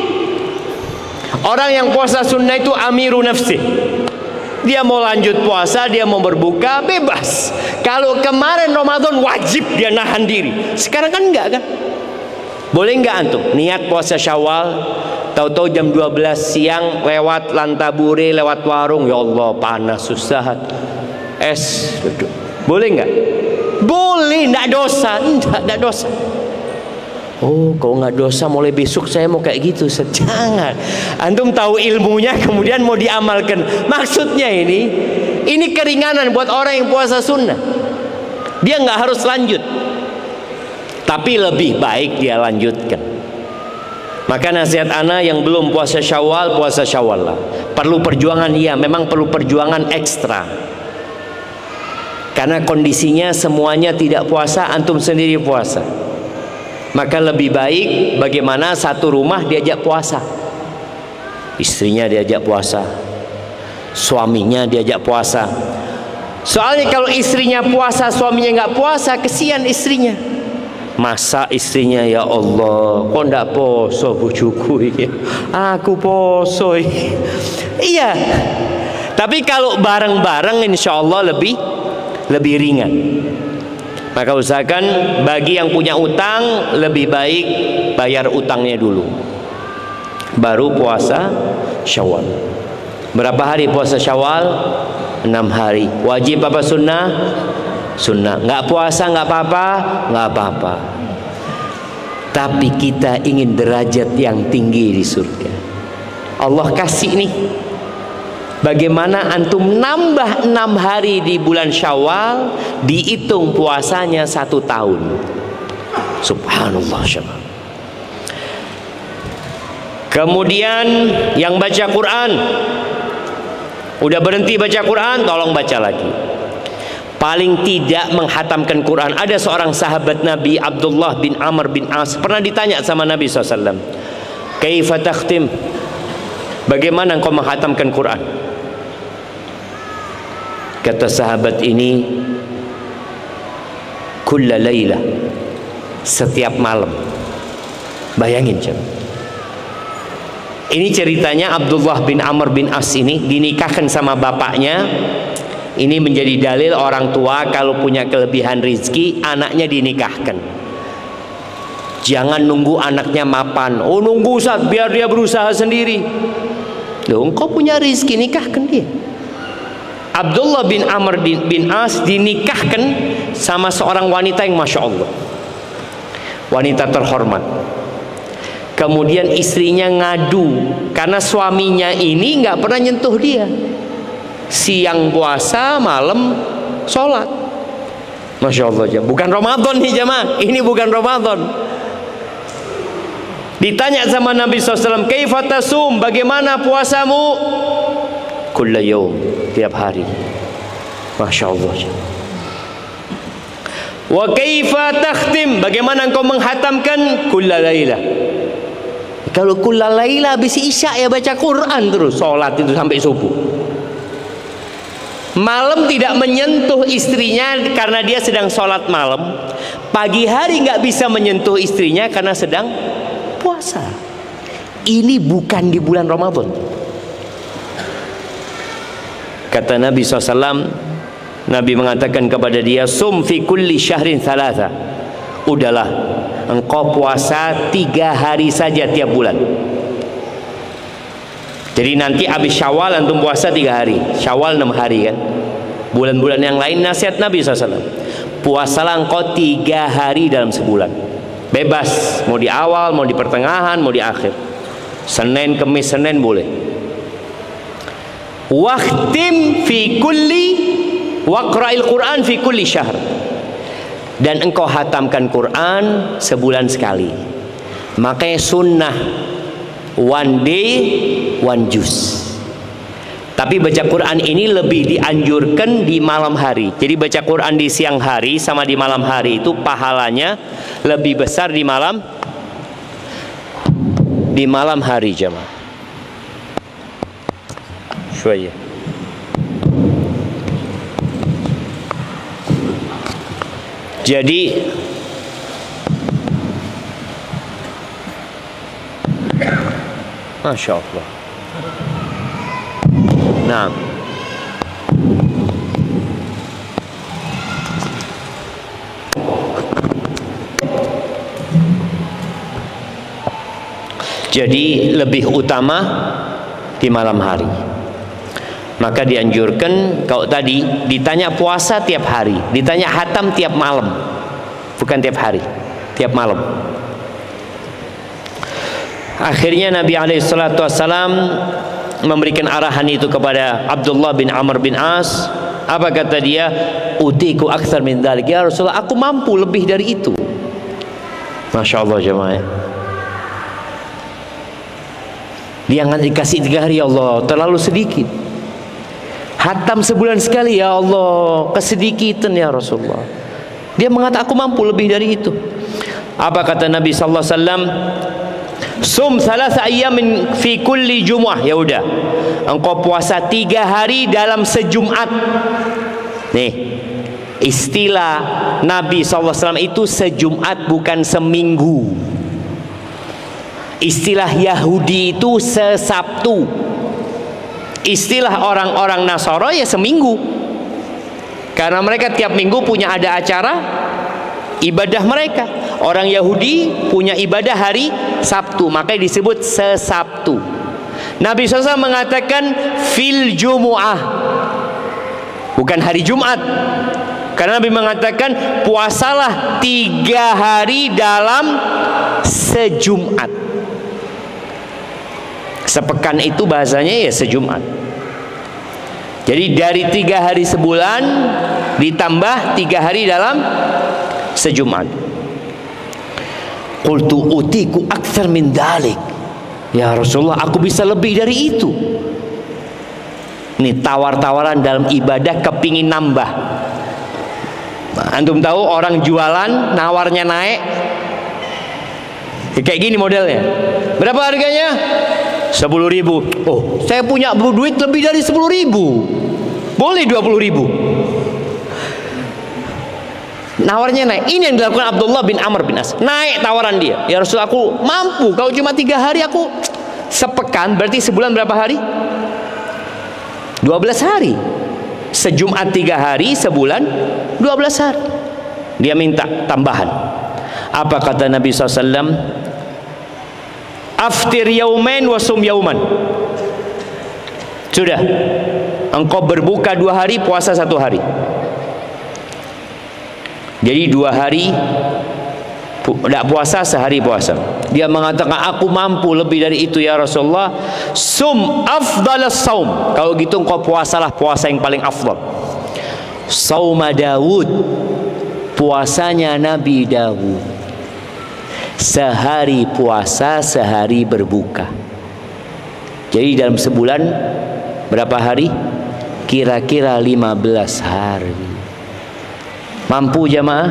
orang yang puasa sunnah itu amiru nafsi. Dia mau lanjut puasa, dia mau berbuka, bebas. Kalau kemarin Ramadan wajib dia nahan diri, sekarang kan enggak kan? Boleh enggak antum niat puasa Syawal, tahu-tahu jam dua belas siang lewat Lantaburi, lewat warung, ya Allah panas susah, es, boleh enggak? Boleh, enggak dosa, enggak, enggak dosa. Oh, kalau nggak dosa mulai besok saya mau kayak gitu. Jangan. Antum tahu ilmunya kemudian mau diamalkan. Maksudnya ini, ini keringanan buat orang yang puasa sunnah. Dia nggak harus lanjut, tapi lebih baik dia lanjutkan. Maka nasihat ana yang belum puasa Syawal, puasa Syawal lah. Perlu perjuangan, iya, memang perlu perjuangan ekstra. Karena kondisinya semuanya tidak puasa, antum sendiri puasa. Maka lebih baik bagaimana satu rumah diajak puasa, istrinya diajak puasa, suaminya diajak puasa. Soalnya kalau istrinya puasa, suaminya nggak puasa, kesian istrinya. Masa istrinya, ya Allah, kok ndak poso bojoku iki, aku poso iki. Iya, tapi kalau bareng-bareng insya Allah lebih lebih ringan. Maka usahakan bagi yang punya utang, lebih baik bayar utangnya dulu, baru puasa Syawal. Berapa hari puasa Syawal? Enam hari. Wajib apa sunnah? Sunnah. Nggak puasa nggak apa-apa, nggak apa-apa. Tapi kita ingin derajat yang tinggi di surga. Allah kasih nih. Bagaimana antum nambah enam hari di bulan Syawal, dihitung puasanya satu tahun. Subhanallah. Syawal. Kemudian yang baca Quran, udah berhenti baca Quran, tolong baca lagi. Paling tidak menghatamkan Quran. Ada seorang sahabat Nabi, Abdullah bin Amr bin As, pernah ditanya sama Nabi shallallahu alaihi wasallam, kaifa takhtim, bagaimana engkau menghatamkan Quran? Kata sahabat ini, kulla layla, setiap malam. Bayangin coba. Ini ceritanya Abdullah bin Amr bin As ini dinikahkan sama bapaknya. Ini menjadi dalil orang tua kalau punya kelebihan rizki, anaknya dinikahkan. Jangan nunggu anaknya mapan. Oh nunggu Ustaz biar dia berusaha sendiri. Loh, engkau punya rizki, nikahkan dia. Abdullah bin Amr bin As dinikahkan sama seorang wanita yang Masya Allah, wanita terhormat. Kemudian istrinya ngadu karena suaminya ini nggak pernah nyentuh dia. Siang puasa, malam sholat. Masya Allah, bukan Ramadan nih jamaah, ini bukan Ramadan. Ditanya sama Nabi shallallahu alaihi wasallam, kaifa tasum, bagaimana puasamu? Kulla yaum, tiap hari. Masya Allah. Wa kaifa takhtim, bagaimana engkau menghatamkan? Kulla laila. Kalau kulla laila habis isya ya baca Quran terus, sholat itu sampai subuh. Malam tidak menyentuh istrinya karena dia sedang sholat malam. Pagi hari nggak bisa menyentuh istrinya karena sedang puasa. Ini bukan di bulan Ramadan. Kata Nabi shallallahu alaihi wasallam, Nabi mengatakan kepada dia, sum fi kulli syahrin thalatha. Udahlah, engkau puasa tiga hari saja tiap bulan. Jadi nanti habis Syawal antum puasa tiga hari. Syawal enam hari kan. Bulan-bulan yang lain nasihat Nabi shallallahu alaihi wasallam, puasalah engkau tiga hari dalam sebulan. Bebas, mau di awal, mau di pertengahan, mau di akhir. Senin, Kemis, Senin boleh. Waqtim fi kulli waqra'il Quran fi kulli syahr, dan engkau hatamkan Quran sebulan sekali. Makanya sunnah one day one juz. Tapi baca Quran ini lebih dianjurkan di malam hari. Jadi baca Quran di siang hari sama di malam hari itu pahalanya lebih besar di malam di malam hari jemaah. Shwaya. Jadi Masya Allah. Nah, jadi lebih utama di malam hari. Maka dianjurkan, kalau tadi ditanya puasa tiap hari, ditanya hatam tiap malam, bukan tiap hari, tiap malam. Akhirnya Nabi alaihi salatu wassalam memberikan arahan itu kepada Abdullah bin Amr bin As. Apa kata dia? Utiku aktsar min dzalik. Ya Rasulullah, aku mampu lebih dari itu. Masya Allah jemaah. Dia nggak dikasih tiga hari, ya Allah, terlalu sedikit. Hatam sebulan sekali, ya Allah, kesedikitan ya Rasulullah. Dia mengatakan aku mampu lebih dari itu. Apa kata Nabi sallallahu alaihi wasallam? Sum salasa ayyamin fi kulli jumu'ah. Ya udah, engkau puasa tiga hari dalam sejumat. Nih, istilah Nabi sallallahu alaihi wasallam itu sejumat, bukan seminggu. Istilah Yahudi itu sesabtu. Istilah orang-orang Nasara ya seminggu. Karena mereka tiap minggu punya ada acara ibadah mereka. Orang Yahudi punya ibadah hari Sabtu, makanya disebut sesabtu. Nabi shallallahu alaihi wasallam mengatakan fil jumu'ah, bukan hari Jumat. Karena Nabi mengatakan puasalah tiga hari dalam sejumat. Sepekan itu bahasanya ya sejumat. Jadi dari tiga hari sebulan ditambah tiga hari dalam sejumat. Qultu utiku aktsar min dalik. Ya Rasulullah, aku bisa lebih dari itu. Ini tawar-tawaran dalam ibadah, kepingin nambah. Antum tahu orang jualan nawarnya naik, kayak gini modelnya. Berapa harganya? sepuluh ribu. Oh, saya punya duit lebih dari sepuluh ribu. Boleh dua puluh ribu. Nawarnya naik. Ini yang dilakukan Abdullah bin Amr bin As. Naik tawaran dia. Ya Rasul, aku mampu. Kalau cuma tiga hari, aku sepekan. Berarti sebulan berapa hari? dua belas hari. Sejumat tiga hari, sebulan dua belas hari. Dia minta tambahan. Apa kata Nabi shallallahu alaihi wasallam? Aftir yaumain wasum yauman. Sudah, engkau berbuka dua hari, puasa satu hari. Jadi dua hari tidak puasa, sehari puasa. Dia mengatakan aku mampu lebih dari itu ya Rasulullah. Sum afdalas saum. Kalau gitu engkau puasalah puasa yang paling afdal. Sauma Daud, puasanya Nabi Daud. Sehari puasa, sehari berbuka. Jadi dalam sebulan berapa hari? Kira-kira lima belas hari. Mampu jamaah?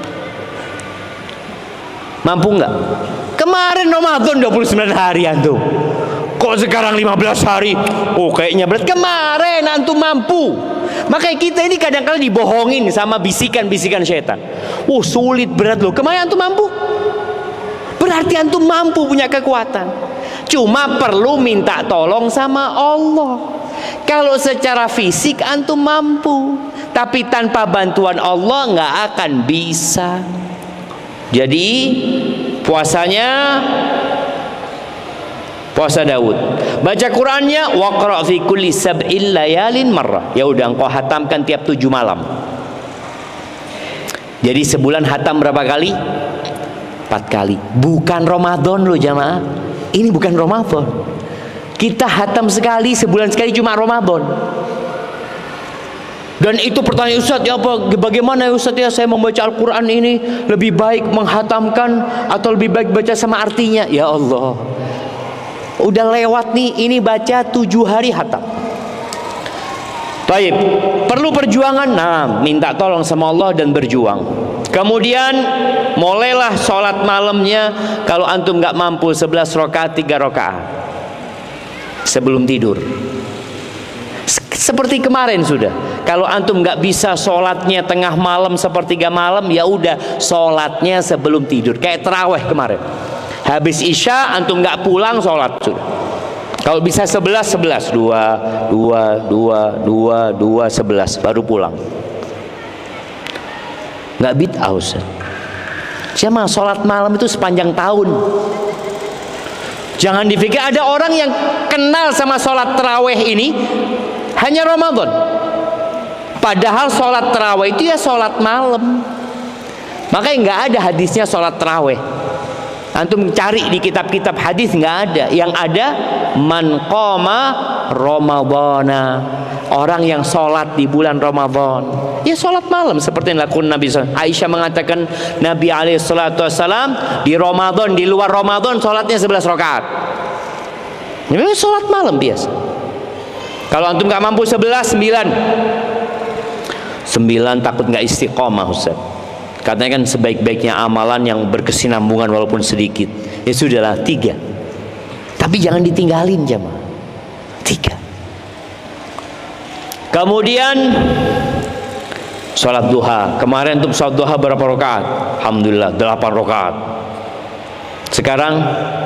Mampu enggak? Kemarin Ramadan dua puluh sembilan hari antum. Kok sekarang lima belas hari? Oh, kayaknya berat. Kemarin antum mampu. Makanya kita ini kadang-kadang dibohongin sama bisikan-bisikan setan. Oh, sulit, berat loh. Kemarin antum mampu? Berarti antum mampu, punya kekuatan. Cuma perlu minta tolong sama Allah. Kalau secara fisik antum mampu, tapi tanpa bantuan Allah nggak akan bisa. Jadi puasanya puasa Daud. Baca Qurannya waqra fi kulli sab'il layalin marrah. Ya udah, engkau hatamkan tiap tujuh malam. Jadi sebulan hatam berapa kali? Empat kali. Bukan Ramadan loh jamaah. Ini bukan Ramadan. Kita hatam sekali, sebulan sekali, cuma Ramadan. Dan itu pertanyaan Ustaz, ya apa, bagaimana ya Ustaz ya saya membaca Al-Quran ini lebih baik menghatamkan atau lebih baik baca sama artinya? Ya Allah, udah lewat nih, ini baca tujuh hari hatam. Taib, perlu perjuangan. Nah, minta tolong sama Allah dan berjuang. Kemudian mulailah sholat malamnya. Kalau antum nggak mampu sebelas rakaat, tiga rakaat sebelum tidur. Seperti kemarin sudah. Kalau antum nggak bisa sholatnya tengah malam sepertiga malam, ya udah sholatnya sebelum tidur. Kayak terawih kemarin. Habis isya antum nggak pulang sholat sudah. Kalau bisa sebelas, sebelas, dua, dua, dua, dua, dua, sebelas, baru pulang. Nggak bid'ah Ustaz. Jamaah sholat malam itu sepanjang tahun. Jangan dipikir ada orang yang kenal sama sholat tarawih ini hanya Ramadan. Padahal sholat tarawih itu ya sholat malam. Makanya nggak ada hadisnya sholat tarawih. Antum cari di kitab-kitab hadis nggak ada. Yang ada man qama ramadhana, orang yang sholat di bulan Ramadan. Ya sholat malam seperti yang dilakukan Nabi shallallahu alaihi wasallam. Aisyah mengatakan Nabi alaihi salatu wasallam di Ramadan, di luar Ramadan sholatnya sebelas rakaat. Ini memang sholat malam biasa. Kalau antum nggak mampu sebelas, sembilan. Sembilan takut nggak istiqomah Ustaz. Katanya kan sebaik-baiknya amalan yang berkesinambungan walaupun sedikit. Ya sudahlah, tiga. Tapi jangan ditinggalin jamaah. Tiga. Kemudian sholat duha. Kemarin untuk sholat duha berapa rakaat? Alhamdulillah delapan rakaat. Sekarang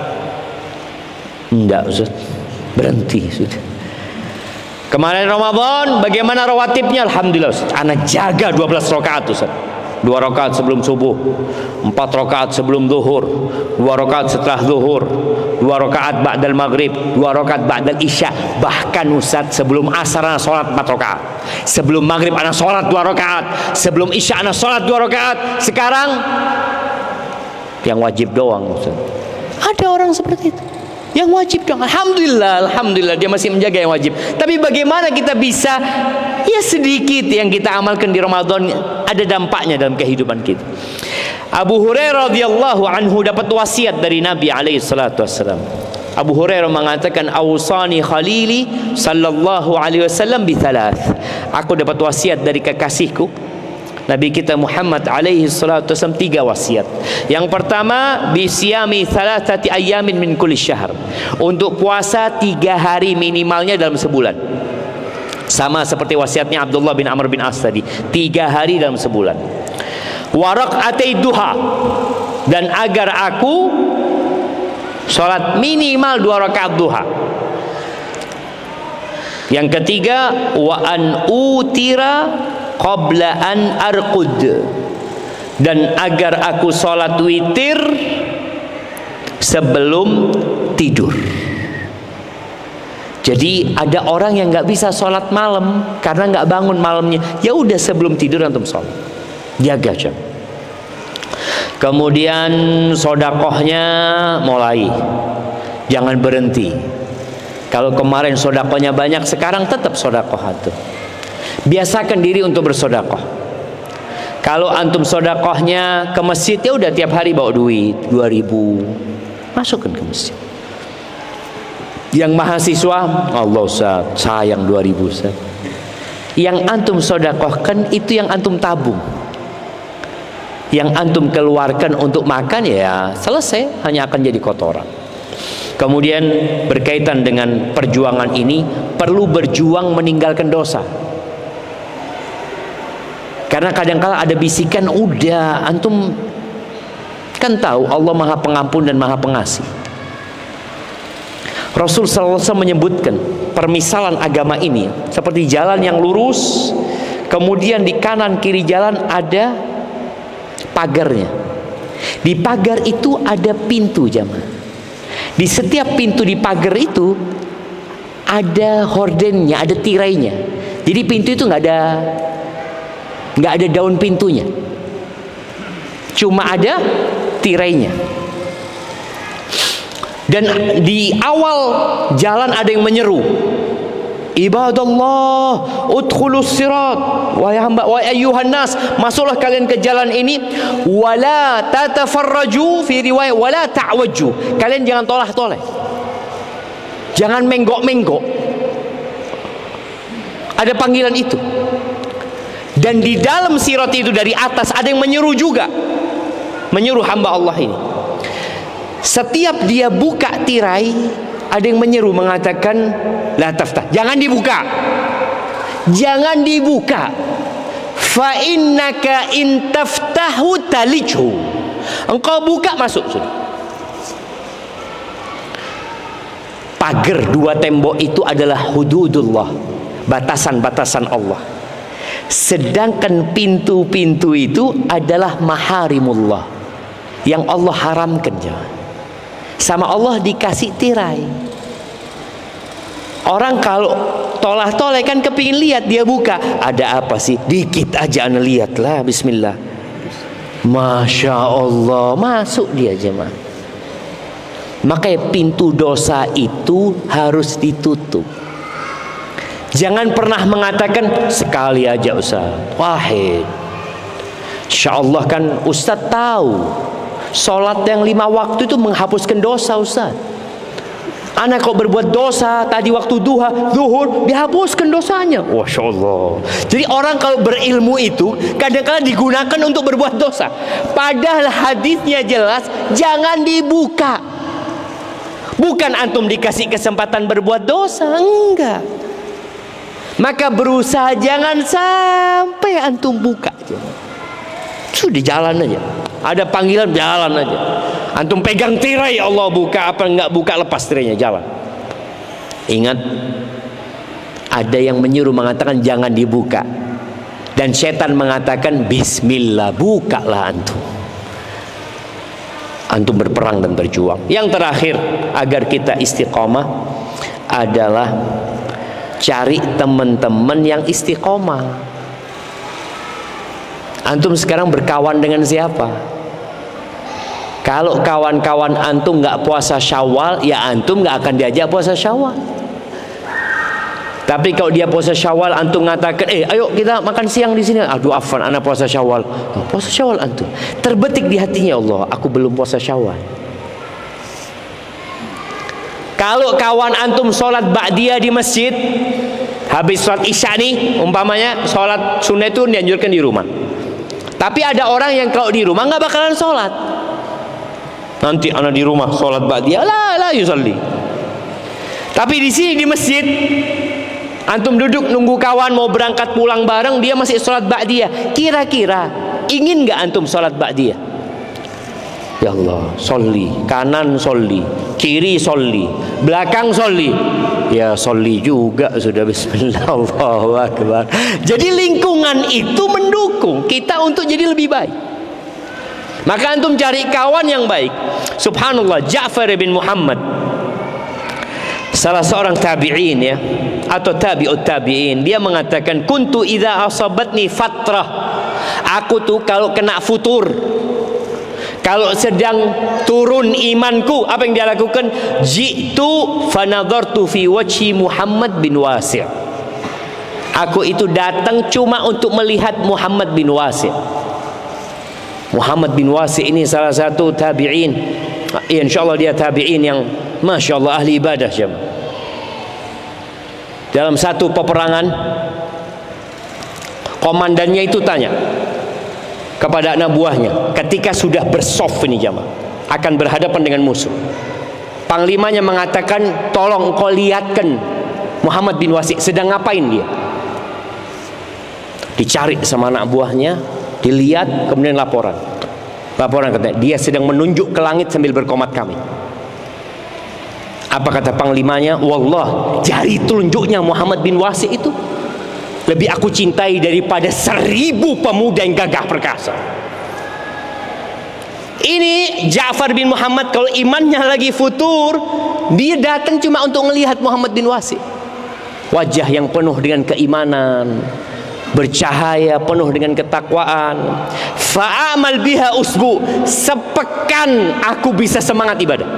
enggak Ustaz. Berhenti sudah. Kemarin Ramadan bagaimana rawatibnya? Alhamdulillah Ustaz. Anak jaga dua belas rakaat Ustaz. Dua rakaat sebelum subuh, empat rakaat sebelum zuhur, dua rakaat setelah zuhur, dua rakaat ba'dal maghrib, dua rakaat ba'dal isya. Bahkan Ustaz sebelum asar anak sholat empat rakaat, sebelum maghrib anak sholat dua rakaat, sebelum isya anak sholat dua rakaat. Sekarang yang wajib doang Ustaz. Ada orang seperti itu yang wajib dong. Alhamdulillah, alhamdulillah dia masih menjaga yang wajib. Tapi bagaimana kita bisa ya sedikit yang kita amalkan di Ramadan ada dampaknya dalam kehidupan kita. Abu Hurairah radhiyallahu anhu dapat wasiat dari Nabi alaihi salatu wasallam. Abu Hurairah mengatakan awsani khalili sallallahu alaihi wasallam bi thalath. Aku dapat wasiat dari kekasihku Nabi kita Muhammad alaihi salatu wasallam, tiga wasiat. Yang pertama, bisyami thalathati ayyamin min kulli syahr. Untuk puasa tiga hari minimalnya dalam sebulan. Sama seperti wasiatnya Abdullah bin Amr bin As tadi, tiga hari dalam sebulan. Wa raq'atay duha, dan agar aku sholat minimal dua rakaat duha. Yang ketiga, wa an utira qabla an arqud, dan agar aku sholat witir sebelum tidur. Jadi ada orang yang nggak bisa sholat malam karena nggak bangun malamnya. Ya udah sebelum tidur antum sholat, jaga jam. Kemudian sodakohnya mulai, jangan berhenti. Kalau kemarin sodakohnya banyak, sekarang tetap sodakoh antum. Biasakan diri untuk bersodakoh. Kalau antum sodakohnya ke masjid, ya udah tiap hari bawa duit dua ribu, masukkan ke masjid. Yang mahasiswa, Allah Ustaz, sayang dua ribu Ustaz. Yang antum sodakohkan itu yang antum tabung, yang antum keluarkan untuk makan, ya selesai, hanya akan jadi kotoran. Kemudian berkaitan dengan perjuangan ini, perlu berjuang meninggalkan dosa. Karena kadang-kala ada bisikan, udah antum kan tahu Allah Maha Pengampun dan Maha Pengasih. Rasul sallallahu alaihi wasallam menyebutkan permisalan agama ini seperti jalan yang lurus, kemudian di kanan kiri jalan ada pagarnya. Di pagar itu ada pintu jamaah. Di setiap pintu di pagar itu ada hordennya, ada tirainya. Jadi pintu itu nggak ada nggak ada daun pintunya, cuma ada tirainya. Dan di awal jalan ada yang menyeru, ibadallah udkhulus sirat, wahai hamba, wahai ayyuhan nas, masuklah kalian ke jalan ini, wala tatafarraju, fi riwayat wala ta'waju, kalian jangan tolah-toleh, jangan menggok-menggok. Ada panggilan itu. Dan di dalam sirat itu dari atas ada yang menyuruh juga, menyuruh hamba Allah ini. Setiap dia buka tirai, ada yang menyeru mengatakan, la taftah, jangan dibuka, jangan dibuka. Fa innaka in taftahu talijhu. Engkau buka masuk sudah. Pagar dua tembok itu adalah hududullah, batasan-batasan Allah. Sedangkan pintu-pintu itu adalah maharimullah, yang Allah haramkan. Jangan. Sama Allah dikasih tirai. Orang kalau tolah-toleh kan kepingin lihat, dia buka, ada apa sih? Dikit aja anda lihatlah, bismillah. Masya Allah, masuk dia jemaah. Makanya pintu dosa itu harus ditutup. Jangan pernah mengatakan sekali aja Ustaz, wahid. Insya Allah kan Ustaz tahu sholat yang lima waktu itu menghapuskan dosa Ustaz. Anak kok berbuat dosa tadi waktu duha, zuhur, dihapuskan dosanya. Masya Allah. Jadi orang kalau berilmu itu kadang-kadang digunakan untuk berbuat dosa. Padahal hadisnya jelas, jangan dibuka. Bukan antum dikasih kesempatan berbuat dosa, enggak. Maka berusaha jangan sampai antum buka. Sudah jalan aja. Ada panggilan jalan aja. Antum pegang tirai, Allah buka apa enggak buka, lepas tirainya, jalan. Ingat, ada yang menyuruh mengatakan jangan dibuka, dan setan mengatakan bismillah, bukalah antum. Antum berperang dan berjuang. Yang terakhir agar kita istiqomah adalah cari teman-teman yang istiqomah. Antum sekarang berkawan dengan siapa? Kalau kawan-kawan antum nggak puasa Syawal, ya antum nggak akan diajak puasa Syawal. Tapi kalau dia puasa Syawal, antum mengatakan, eh ayo kita makan siang di sini. Aduh afan, anak puasa Syawal. Oh, puasa Syawal antum. Terbetik di hatinya, Allah, aku belum puasa Syawal. Kalau kawan antum sholat ba'diyah di masjid, habis sholat isya nih, umpamanya sholat sunnah itu dianjurkan di rumah. Tapi ada orang yang kalau di rumah nggak bakalan sholat. Nanti anak di rumah sholat ba'diyah, la la yusalli. Tapi di sini di masjid, antum duduk nunggu kawan mau berangkat pulang bareng, dia masih sholat ba'diyah. Kira-kira ingin nggak antum sholat ba'diyah? Ya Allah, sholli, kanan sholli, kiri sholli, belakang sholli. Ya sholli juga sudah, bismillah, Allahu akbar. Jadi lingkungan itu mendukung kita untuk jadi lebih baik. Maka antum cari kawan yang baik. Subhanallah, Ja'far bin Muhammad, salah seorang tabi'in ya, atau tabi'ut tabi'in, dia mengatakan, kuntu idza asabatni fatrah, aku tuh kalau kena futur, kalau sedang turun imanku, apa yang dia lakukan? Ji'tu fanadhartu fi wajhi Muhammad bin Wasi'. Aku itu datang cuma untuk melihat Muhammad bin Wasi'. Muhammad bin Wasi' ini salah satu tabi'in. Ya, insyaallah dia tabi'in yang Masya Allah ahli ibadah. Dalam satu peperangan, komandannya itu tanya kepada anak buahnya, ketika sudah bersof ini jamaah, akan berhadapan dengan musuh, panglimanya mengatakan, tolong kau lihatkan Muhammad bin Wasi' sedang ngapain dia. Dicari sama anak buahnya, dilihat, kemudian laporan laporan katanya dia sedang menunjuk ke langit sambil berkomat kami. Apa kata panglimanya? Wallah, jari telunjuknya Muhammad bin Wasi' itu lebih aku cintai daripada seribu pemuda yang gagah perkasa. Ini Ja'far bin Muhammad kalau imannya lagi futur, dia datang cuma untuk melihat Muhammad bin Wasi'. Wajah yang penuh dengan keimanan, bercahaya, penuh dengan ketakwaan. Fa'amal biha usbu, sepekan aku bisa semangat ibadah.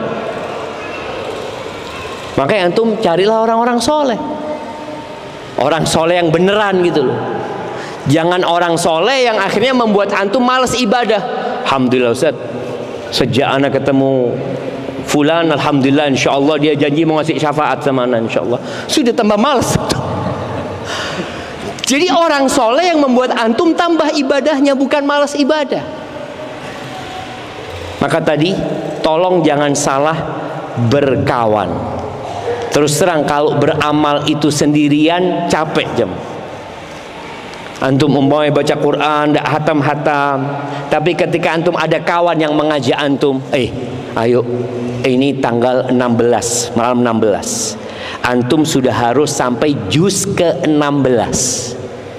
Makanya antum carilah orang-orang soleh, orang soleh yang beneran gitu loh. Jangan orang soleh yang akhirnya membuat antum malas ibadah. Alhamdulillah Ustaz, sejak anak ketemu fulan, alhamdulillah, insya Allah dia janji mau ngasih syafaat sama anak, insya Allah. Sudah tambah malas. Jadi orang soleh yang membuat antum tambah ibadahnya, bukan malas ibadah. Maka tadi tolong jangan salah berkawan. Terus terang kalau beramal itu sendirian capek jam. Antum umpamanya baca Quran, tidak hatam-hatam, tapi ketika antum ada kawan yang mengajak antum, eh ayo ini tanggal enam belas, malam enam belas, antum sudah harus sampai juz ke enam belas.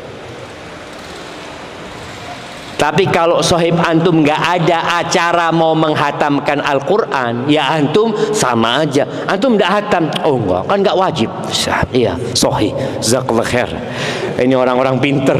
Tapi kalau sohib antum nggak ada acara mau menghatamkan Al-Quran, ya antum sama aja. Antum nggak hatam, oh enggak, kan nggak wajib. Iya, sohib, jazakallah khair. Ini orang-orang pinter.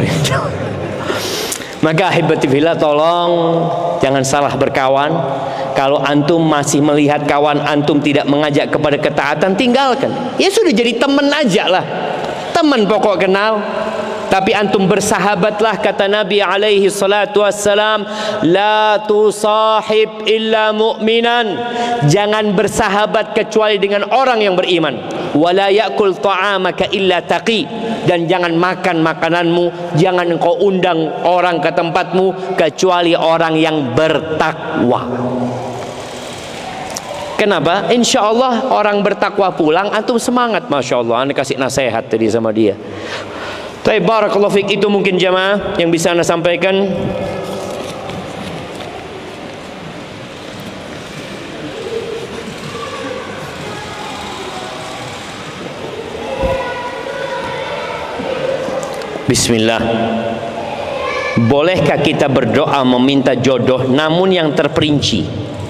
Maka ahibati fillah, tolong jangan salah berkawan. Kalau antum masih melihat kawan antum tidak mengajak kepada ketaatan, tinggalkan. Ya sudah, jadi teman aja lah. Teman pokok kenal. Tapi antum bersahabatlah, kata Nabi alaihi salatu wassalam, la tusahib illa mu'minan. Jangan bersahabat kecuali dengan orang yang beriman. Wala yakul ta'amaka illa taqi. Dan jangan makan makananmu, jangan engkau undang orang ke tempatmu kecuali orang yang bertakwa. Kenapa? Insya Allah orang bertakwa pulang, antum semangat. Masya Allah, anda kasih nasihat tadi sama dia. Baik, barakallahu fiik. Itu mungkin jamaah yang bisa anda sampaikan. Bismillah. Bolehkah kita berdoa meminta jodoh namun yang terperinci?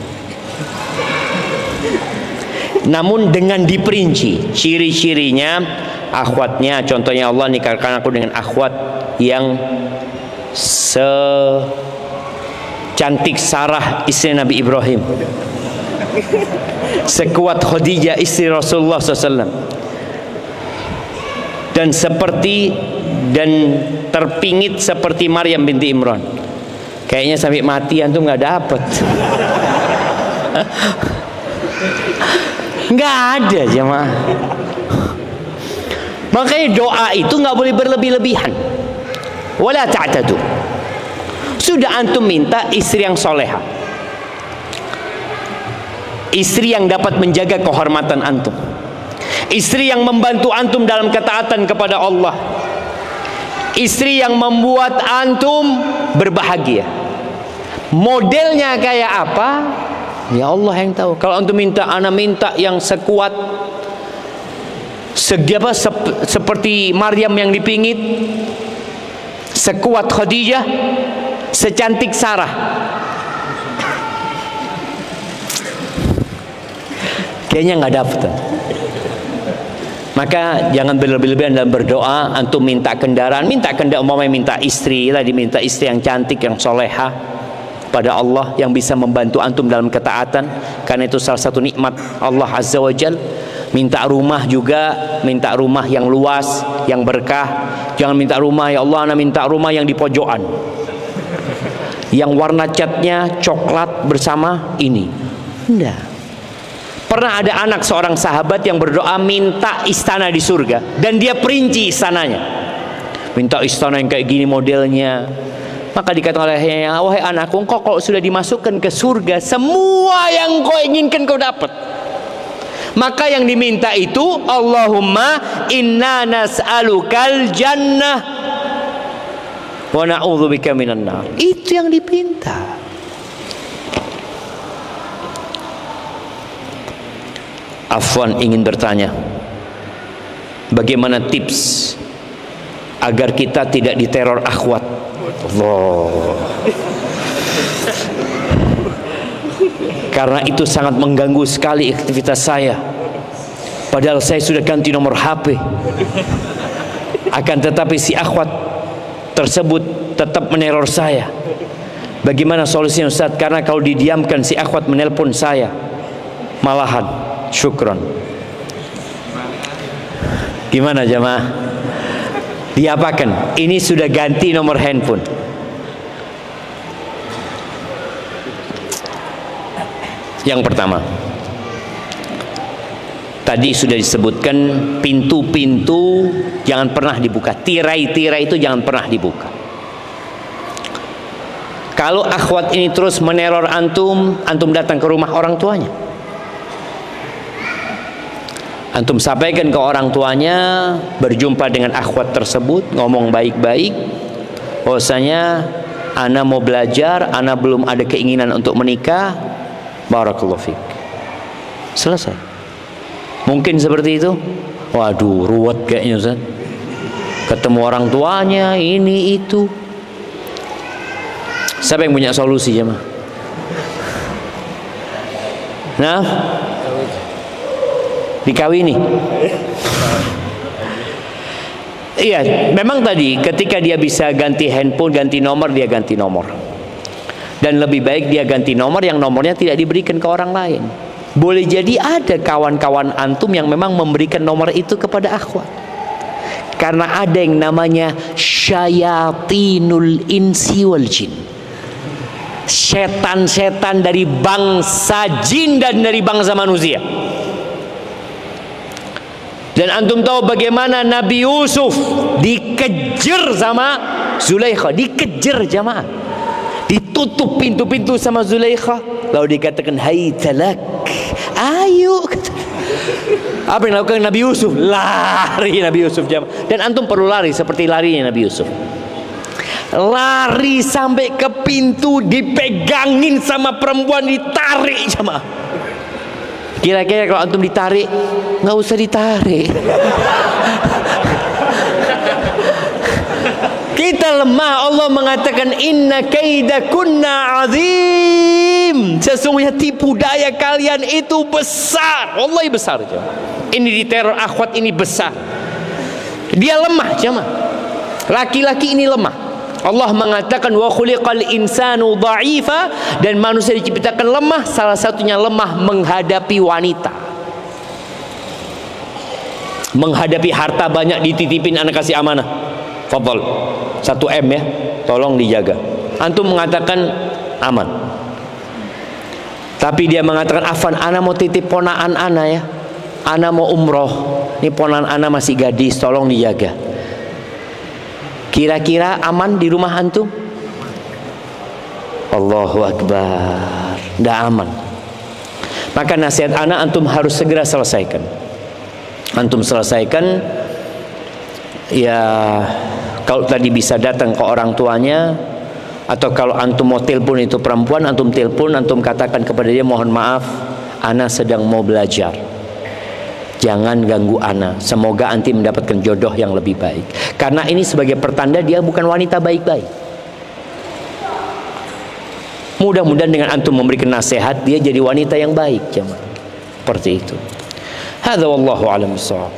Namun dengan diperinci ciri-cirinya. Akhwatnya, contohnya Allah nikahkan aku dengan akhwat yang secantik Sarah istri Nabi Ibrahim, sekuat Khadijah istri Rasulullah shallallahu alaihi wasallam, dan seperti dan terpingit seperti Maryam binti Imran. Kayaknya sampai mati antum nggak dapet. Nggak ada jemaah. Makanya doa itu nggak boleh berlebih-lebihan. Wala ta'tadu. Sudah antum minta istri yang soleha, istri yang dapat menjaga kehormatan antum, istri yang membantu antum dalam ketaatan kepada Allah, istri yang membuat antum berbahagia. Modelnya kayak apa? Ya Allah yang tahu. Kalau antum minta, ana minta yang sekuat Segi apa, sep, seperti Maryam yang dipingit, sekuat Khadijah, secantik Sarah. Kayaknya nggak dapet. Maka jangan berlebih-lebihan dalam berdoa. Antum minta kendaraan, minta kendaraan, umpamanya minta istri, tadi minta istri yang cantik, yang soleha pada Allah, yang bisa membantu antum dalam ketaatan, karena itu salah satu nikmat Allah Azza wa Jal. Minta rumah juga, minta rumah yang luas, yang berkah. Jangan minta rumah, ya Allah, ana minta rumah yang di pojokan, yang warna catnya coklat bersama ini. Enggak. Pernah ada anak seorang sahabat yang berdoa minta istana di surga, dan dia perinci istananya. Minta istana yang kayak gini modelnya. Maka dikatakan olehnya, wahai anakku, engkau kalau sudah dimasukkan ke surga, semua yang kau inginkan kau dapat. Maka yang diminta itu, Allahumma inna nas'alukal jannah wa na'udzubika minan nar. Itu yang dipinta. Afwan ingin bertanya, bagaimana tips agar kita tidak diteror akhwat? Allah. Karena itu sangat mengganggu sekali aktivitas saya. Padahal saya sudah ganti nomor H P. Akan tetapi si akhwat tersebut tetap meneror saya. Bagaimana solusinya Ustaz? Karena kalau didiamkan si akhwat menelpon saya malahan. Syukron. Gimana jemaah? Diapakan? Ini sudah ganti nomor handphone. Yang pertama, tadi sudah disebutkan pintu-pintu jangan pernah dibuka, tirai-tirai itu jangan pernah dibuka. Kalau akhwat ini terus meneror antum, antum datang ke rumah orang tuanya, antum sampaikan ke orang tuanya, berjumpa dengan akhwat tersebut, ngomong baik-baik, bahwasanya ana mau belajar, ana belum ada keinginan untuk menikah, barakallahu fiik. Selesai. Mungkin seperti itu? Waduh, ruwet kayaknya Ustaz. Ketemu orang tuanya, ini itu. Siapa yang punya solusi jemaah? Nah, dikawini. Iya, memang tadi ketika dia bisa ganti handphone, ganti nomor, dia ganti nomor. Dan lebih baik dia ganti nomor yang nomornya tidak diberikan ke orang lain. Boleh jadi ada kawan-kawan antum yang memang memberikan nomor itu kepada akhwat. Karena ada yang namanya syayatinul insi wal jin. Setan-setan dari bangsa jin dan dari bangsa manusia. Dan antum tahu bagaimana Nabi Yusuf dikejar sama Zulaikha, dikejar jamaah, ditutup pintu-pintu sama Zulaikha, lalu dikatakan hai talak, ayo. Apa yang dilakukan Nabi Yusuf? Lari Nabi Yusuf jamaah. Dan antum perlu lari seperti larinya Nabi Yusuf. Lari sampai ke pintu, dipegangin sama perempuan, ditarik jamaah. Kira-kira kalau antum ditarik, nggak usah ditarik. Kita lemah. Allah mengatakan inna kaidakunna azim. Sesungguhnya tipu daya kalian itu besar. Wallahi besar jemaah. Ini di teror akhwat ini besar. Dia lemah jemaah. Laki-laki ini lemah. Allah mengatakan wa khuliqal insanu dha'ifa, dan manusia diciptakan lemah, salah satunya lemah menghadapi wanita. Menghadapi harta banyak dititipin, anak kasih amanah. Fadhal. satu M ya. Tolong dijaga. Antum mengatakan aman. Tapi dia mengatakan afan, ana mau titip ponaan ana ya. Ana mau umroh. Ini ponaan ana masih gadis, tolong dijaga. Kira-kira aman di rumah antum? Allahu Akbar. Tidak aman. Maka nasihat anak antum harus segera selesaikan. Antum selesaikan. Ya, kalau tadi bisa datang ke orang tuanya, atau kalau antum mau telepon itu perempuan, antum telepon, antum katakan kepada dia, mohon maaf, ana sedang mau belajar. Jangan ganggu ana. Semoga anti mendapatkan jodoh yang lebih baik. Karena ini sebagai pertanda dia bukan wanita baik-baik. Mudah-mudahan dengan antum memberikan nasihat, dia jadi wanita yang baik jemaah. Seperti itu. Hadza wallahu a'lam bissawab.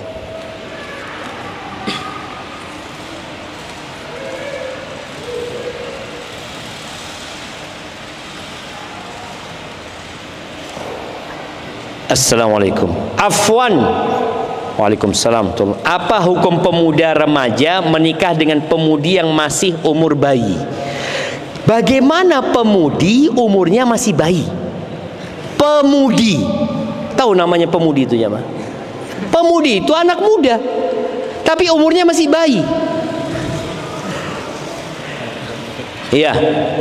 Assalamualaikum. Afwan. Waalaikumsalam. Apa hukum pemuda remaja menikah dengan pemudi yang masih umur bayi? Bagaimana pemudi umurnya masih bayi? Pemudi. Tahu namanya pemudi itu ya, Mas? Pemudi itu anak muda, tapi umurnya masih bayi. Iya.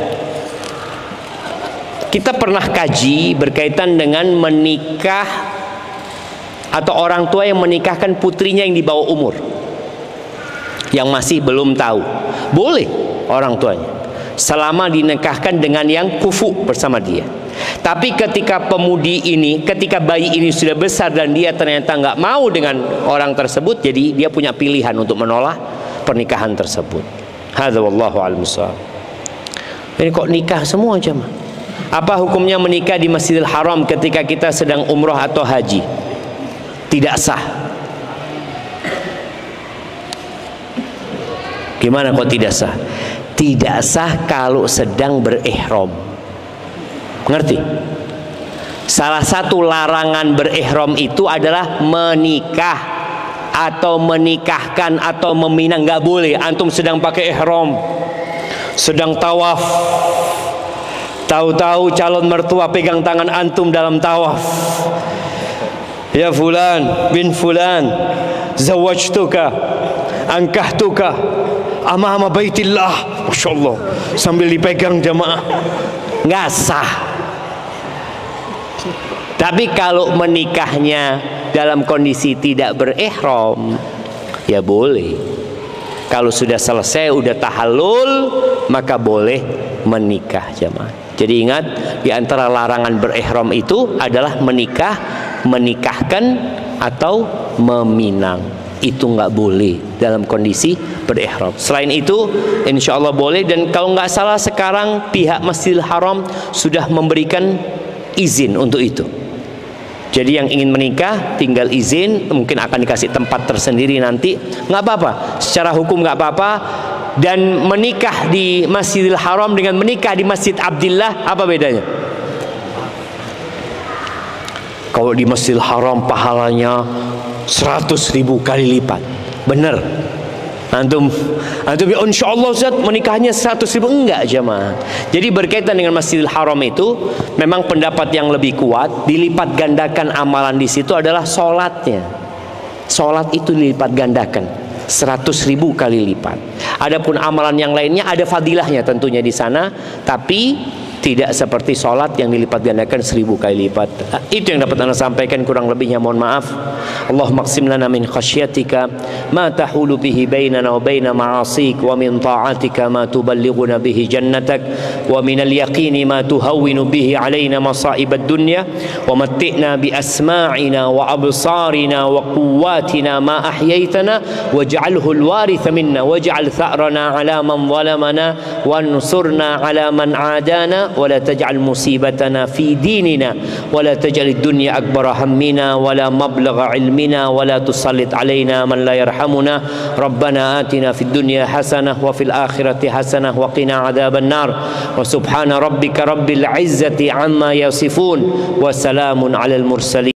Kita pernah kaji berkaitan dengan menikah atau orang tua yang menikahkan putrinya yang di bawah umur, yang masih belum tahu. Boleh orang tuanya selama dinikahkan dengan yang kufu bersama dia. Tapi ketika pemudi ini, ketika bayi ini sudah besar dan dia ternyata nggak mau dengan orang tersebut, jadi dia punya pilihan untuk menolak pernikahan tersebut. Hadza wallahu a'lam bissawab. Ini kok nikah semua jemaah? Apa hukumnya menikah di Masjidil Haram ketika kita sedang umroh atau haji? Tidak sah. Gimana kok tidak sah? Tidak sah kalau sedang berihram. Ngerti? Salah satu larangan berihram itu adalah menikah atau menikahkan atau meminang. Nggak boleh. Antum sedang pakai ihram, sedang tawaf, tahu-tahu calon mertua pegang tangan antum dalam tawaf. ya fulan bin fulan, zawajtuka, angkahtuka amama baitillah. Masya Allah, sambil dipegang jamaah, nggak sah. Tapi kalau menikahnya dalam kondisi tidak berihram, ya boleh. Kalau sudah selesai, udah tahallul, maka boleh menikah jamaah. Jadi ingat, di antara larangan berihram itu adalah menikah, menikahkan atau meminang. Itu nggak boleh dalam kondisi berihram. Selain itu, insya Allah boleh. Dan kalau nggak salah sekarang pihak Masjidil Haram sudah memberikan izin untuk itu. Jadi yang ingin menikah tinggal izin, mungkin akan dikasih tempat tersendiri nanti, nggak apa-apa. Secara hukum nggak apa-apa. Dan menikah di Masjidil Haram dengan menikah di Masjid Abdillah, apa bedanya? Kalau di Masjidil Haram pahalanya seratus ribu kali lipat, bener? Antum, antum insya Allah Ustaz menikahnya seratus ribu, enggak jamaah. Jadi berkaitan dengan Masjidil Haram itu, memang pendapat yang lebih kuat, dilipat gandakan amalan di situ adalah sholatnya. Sholat itu dilipat gandakan seratus ribu kali lipat. Adapun amalan yang lainnya ada fadilahnya tentunya di sana, tapi tidak seperti sholat yang dilipat gandakan seribu kali lipat. Itu yang dapat anda sampaikan, kurang lebihnya mohon maaf. Allahumma qsim lana min khasyatika ma tahulu bihi bainana wa baina ma'asik, wa min ta'atika ma tuballighuna bihi jannatak, wa min al-yaqini ma tuhawwinu bihi alaina masa'ib ad-dunya, wa matti'na bi asma'ina wa absarina wa quwwatina ma ahyaytana waj'alhu al-waritha minna waj'al tha'rana ala man zalamana wansurna ala man 'adana ولا تجعل مصيبتنا في ديننا ولا تجعل الدنيا أكبر همنا ولا مبلغ علمنا ولا تسلط علينا من لا يرحمنا ربنا آتنا في الدنيا حسنة وفي الآخرة حسنة وقنا عذاب النار وسبحان ربك رب العزة عما يصفون وسلام على المرسلين.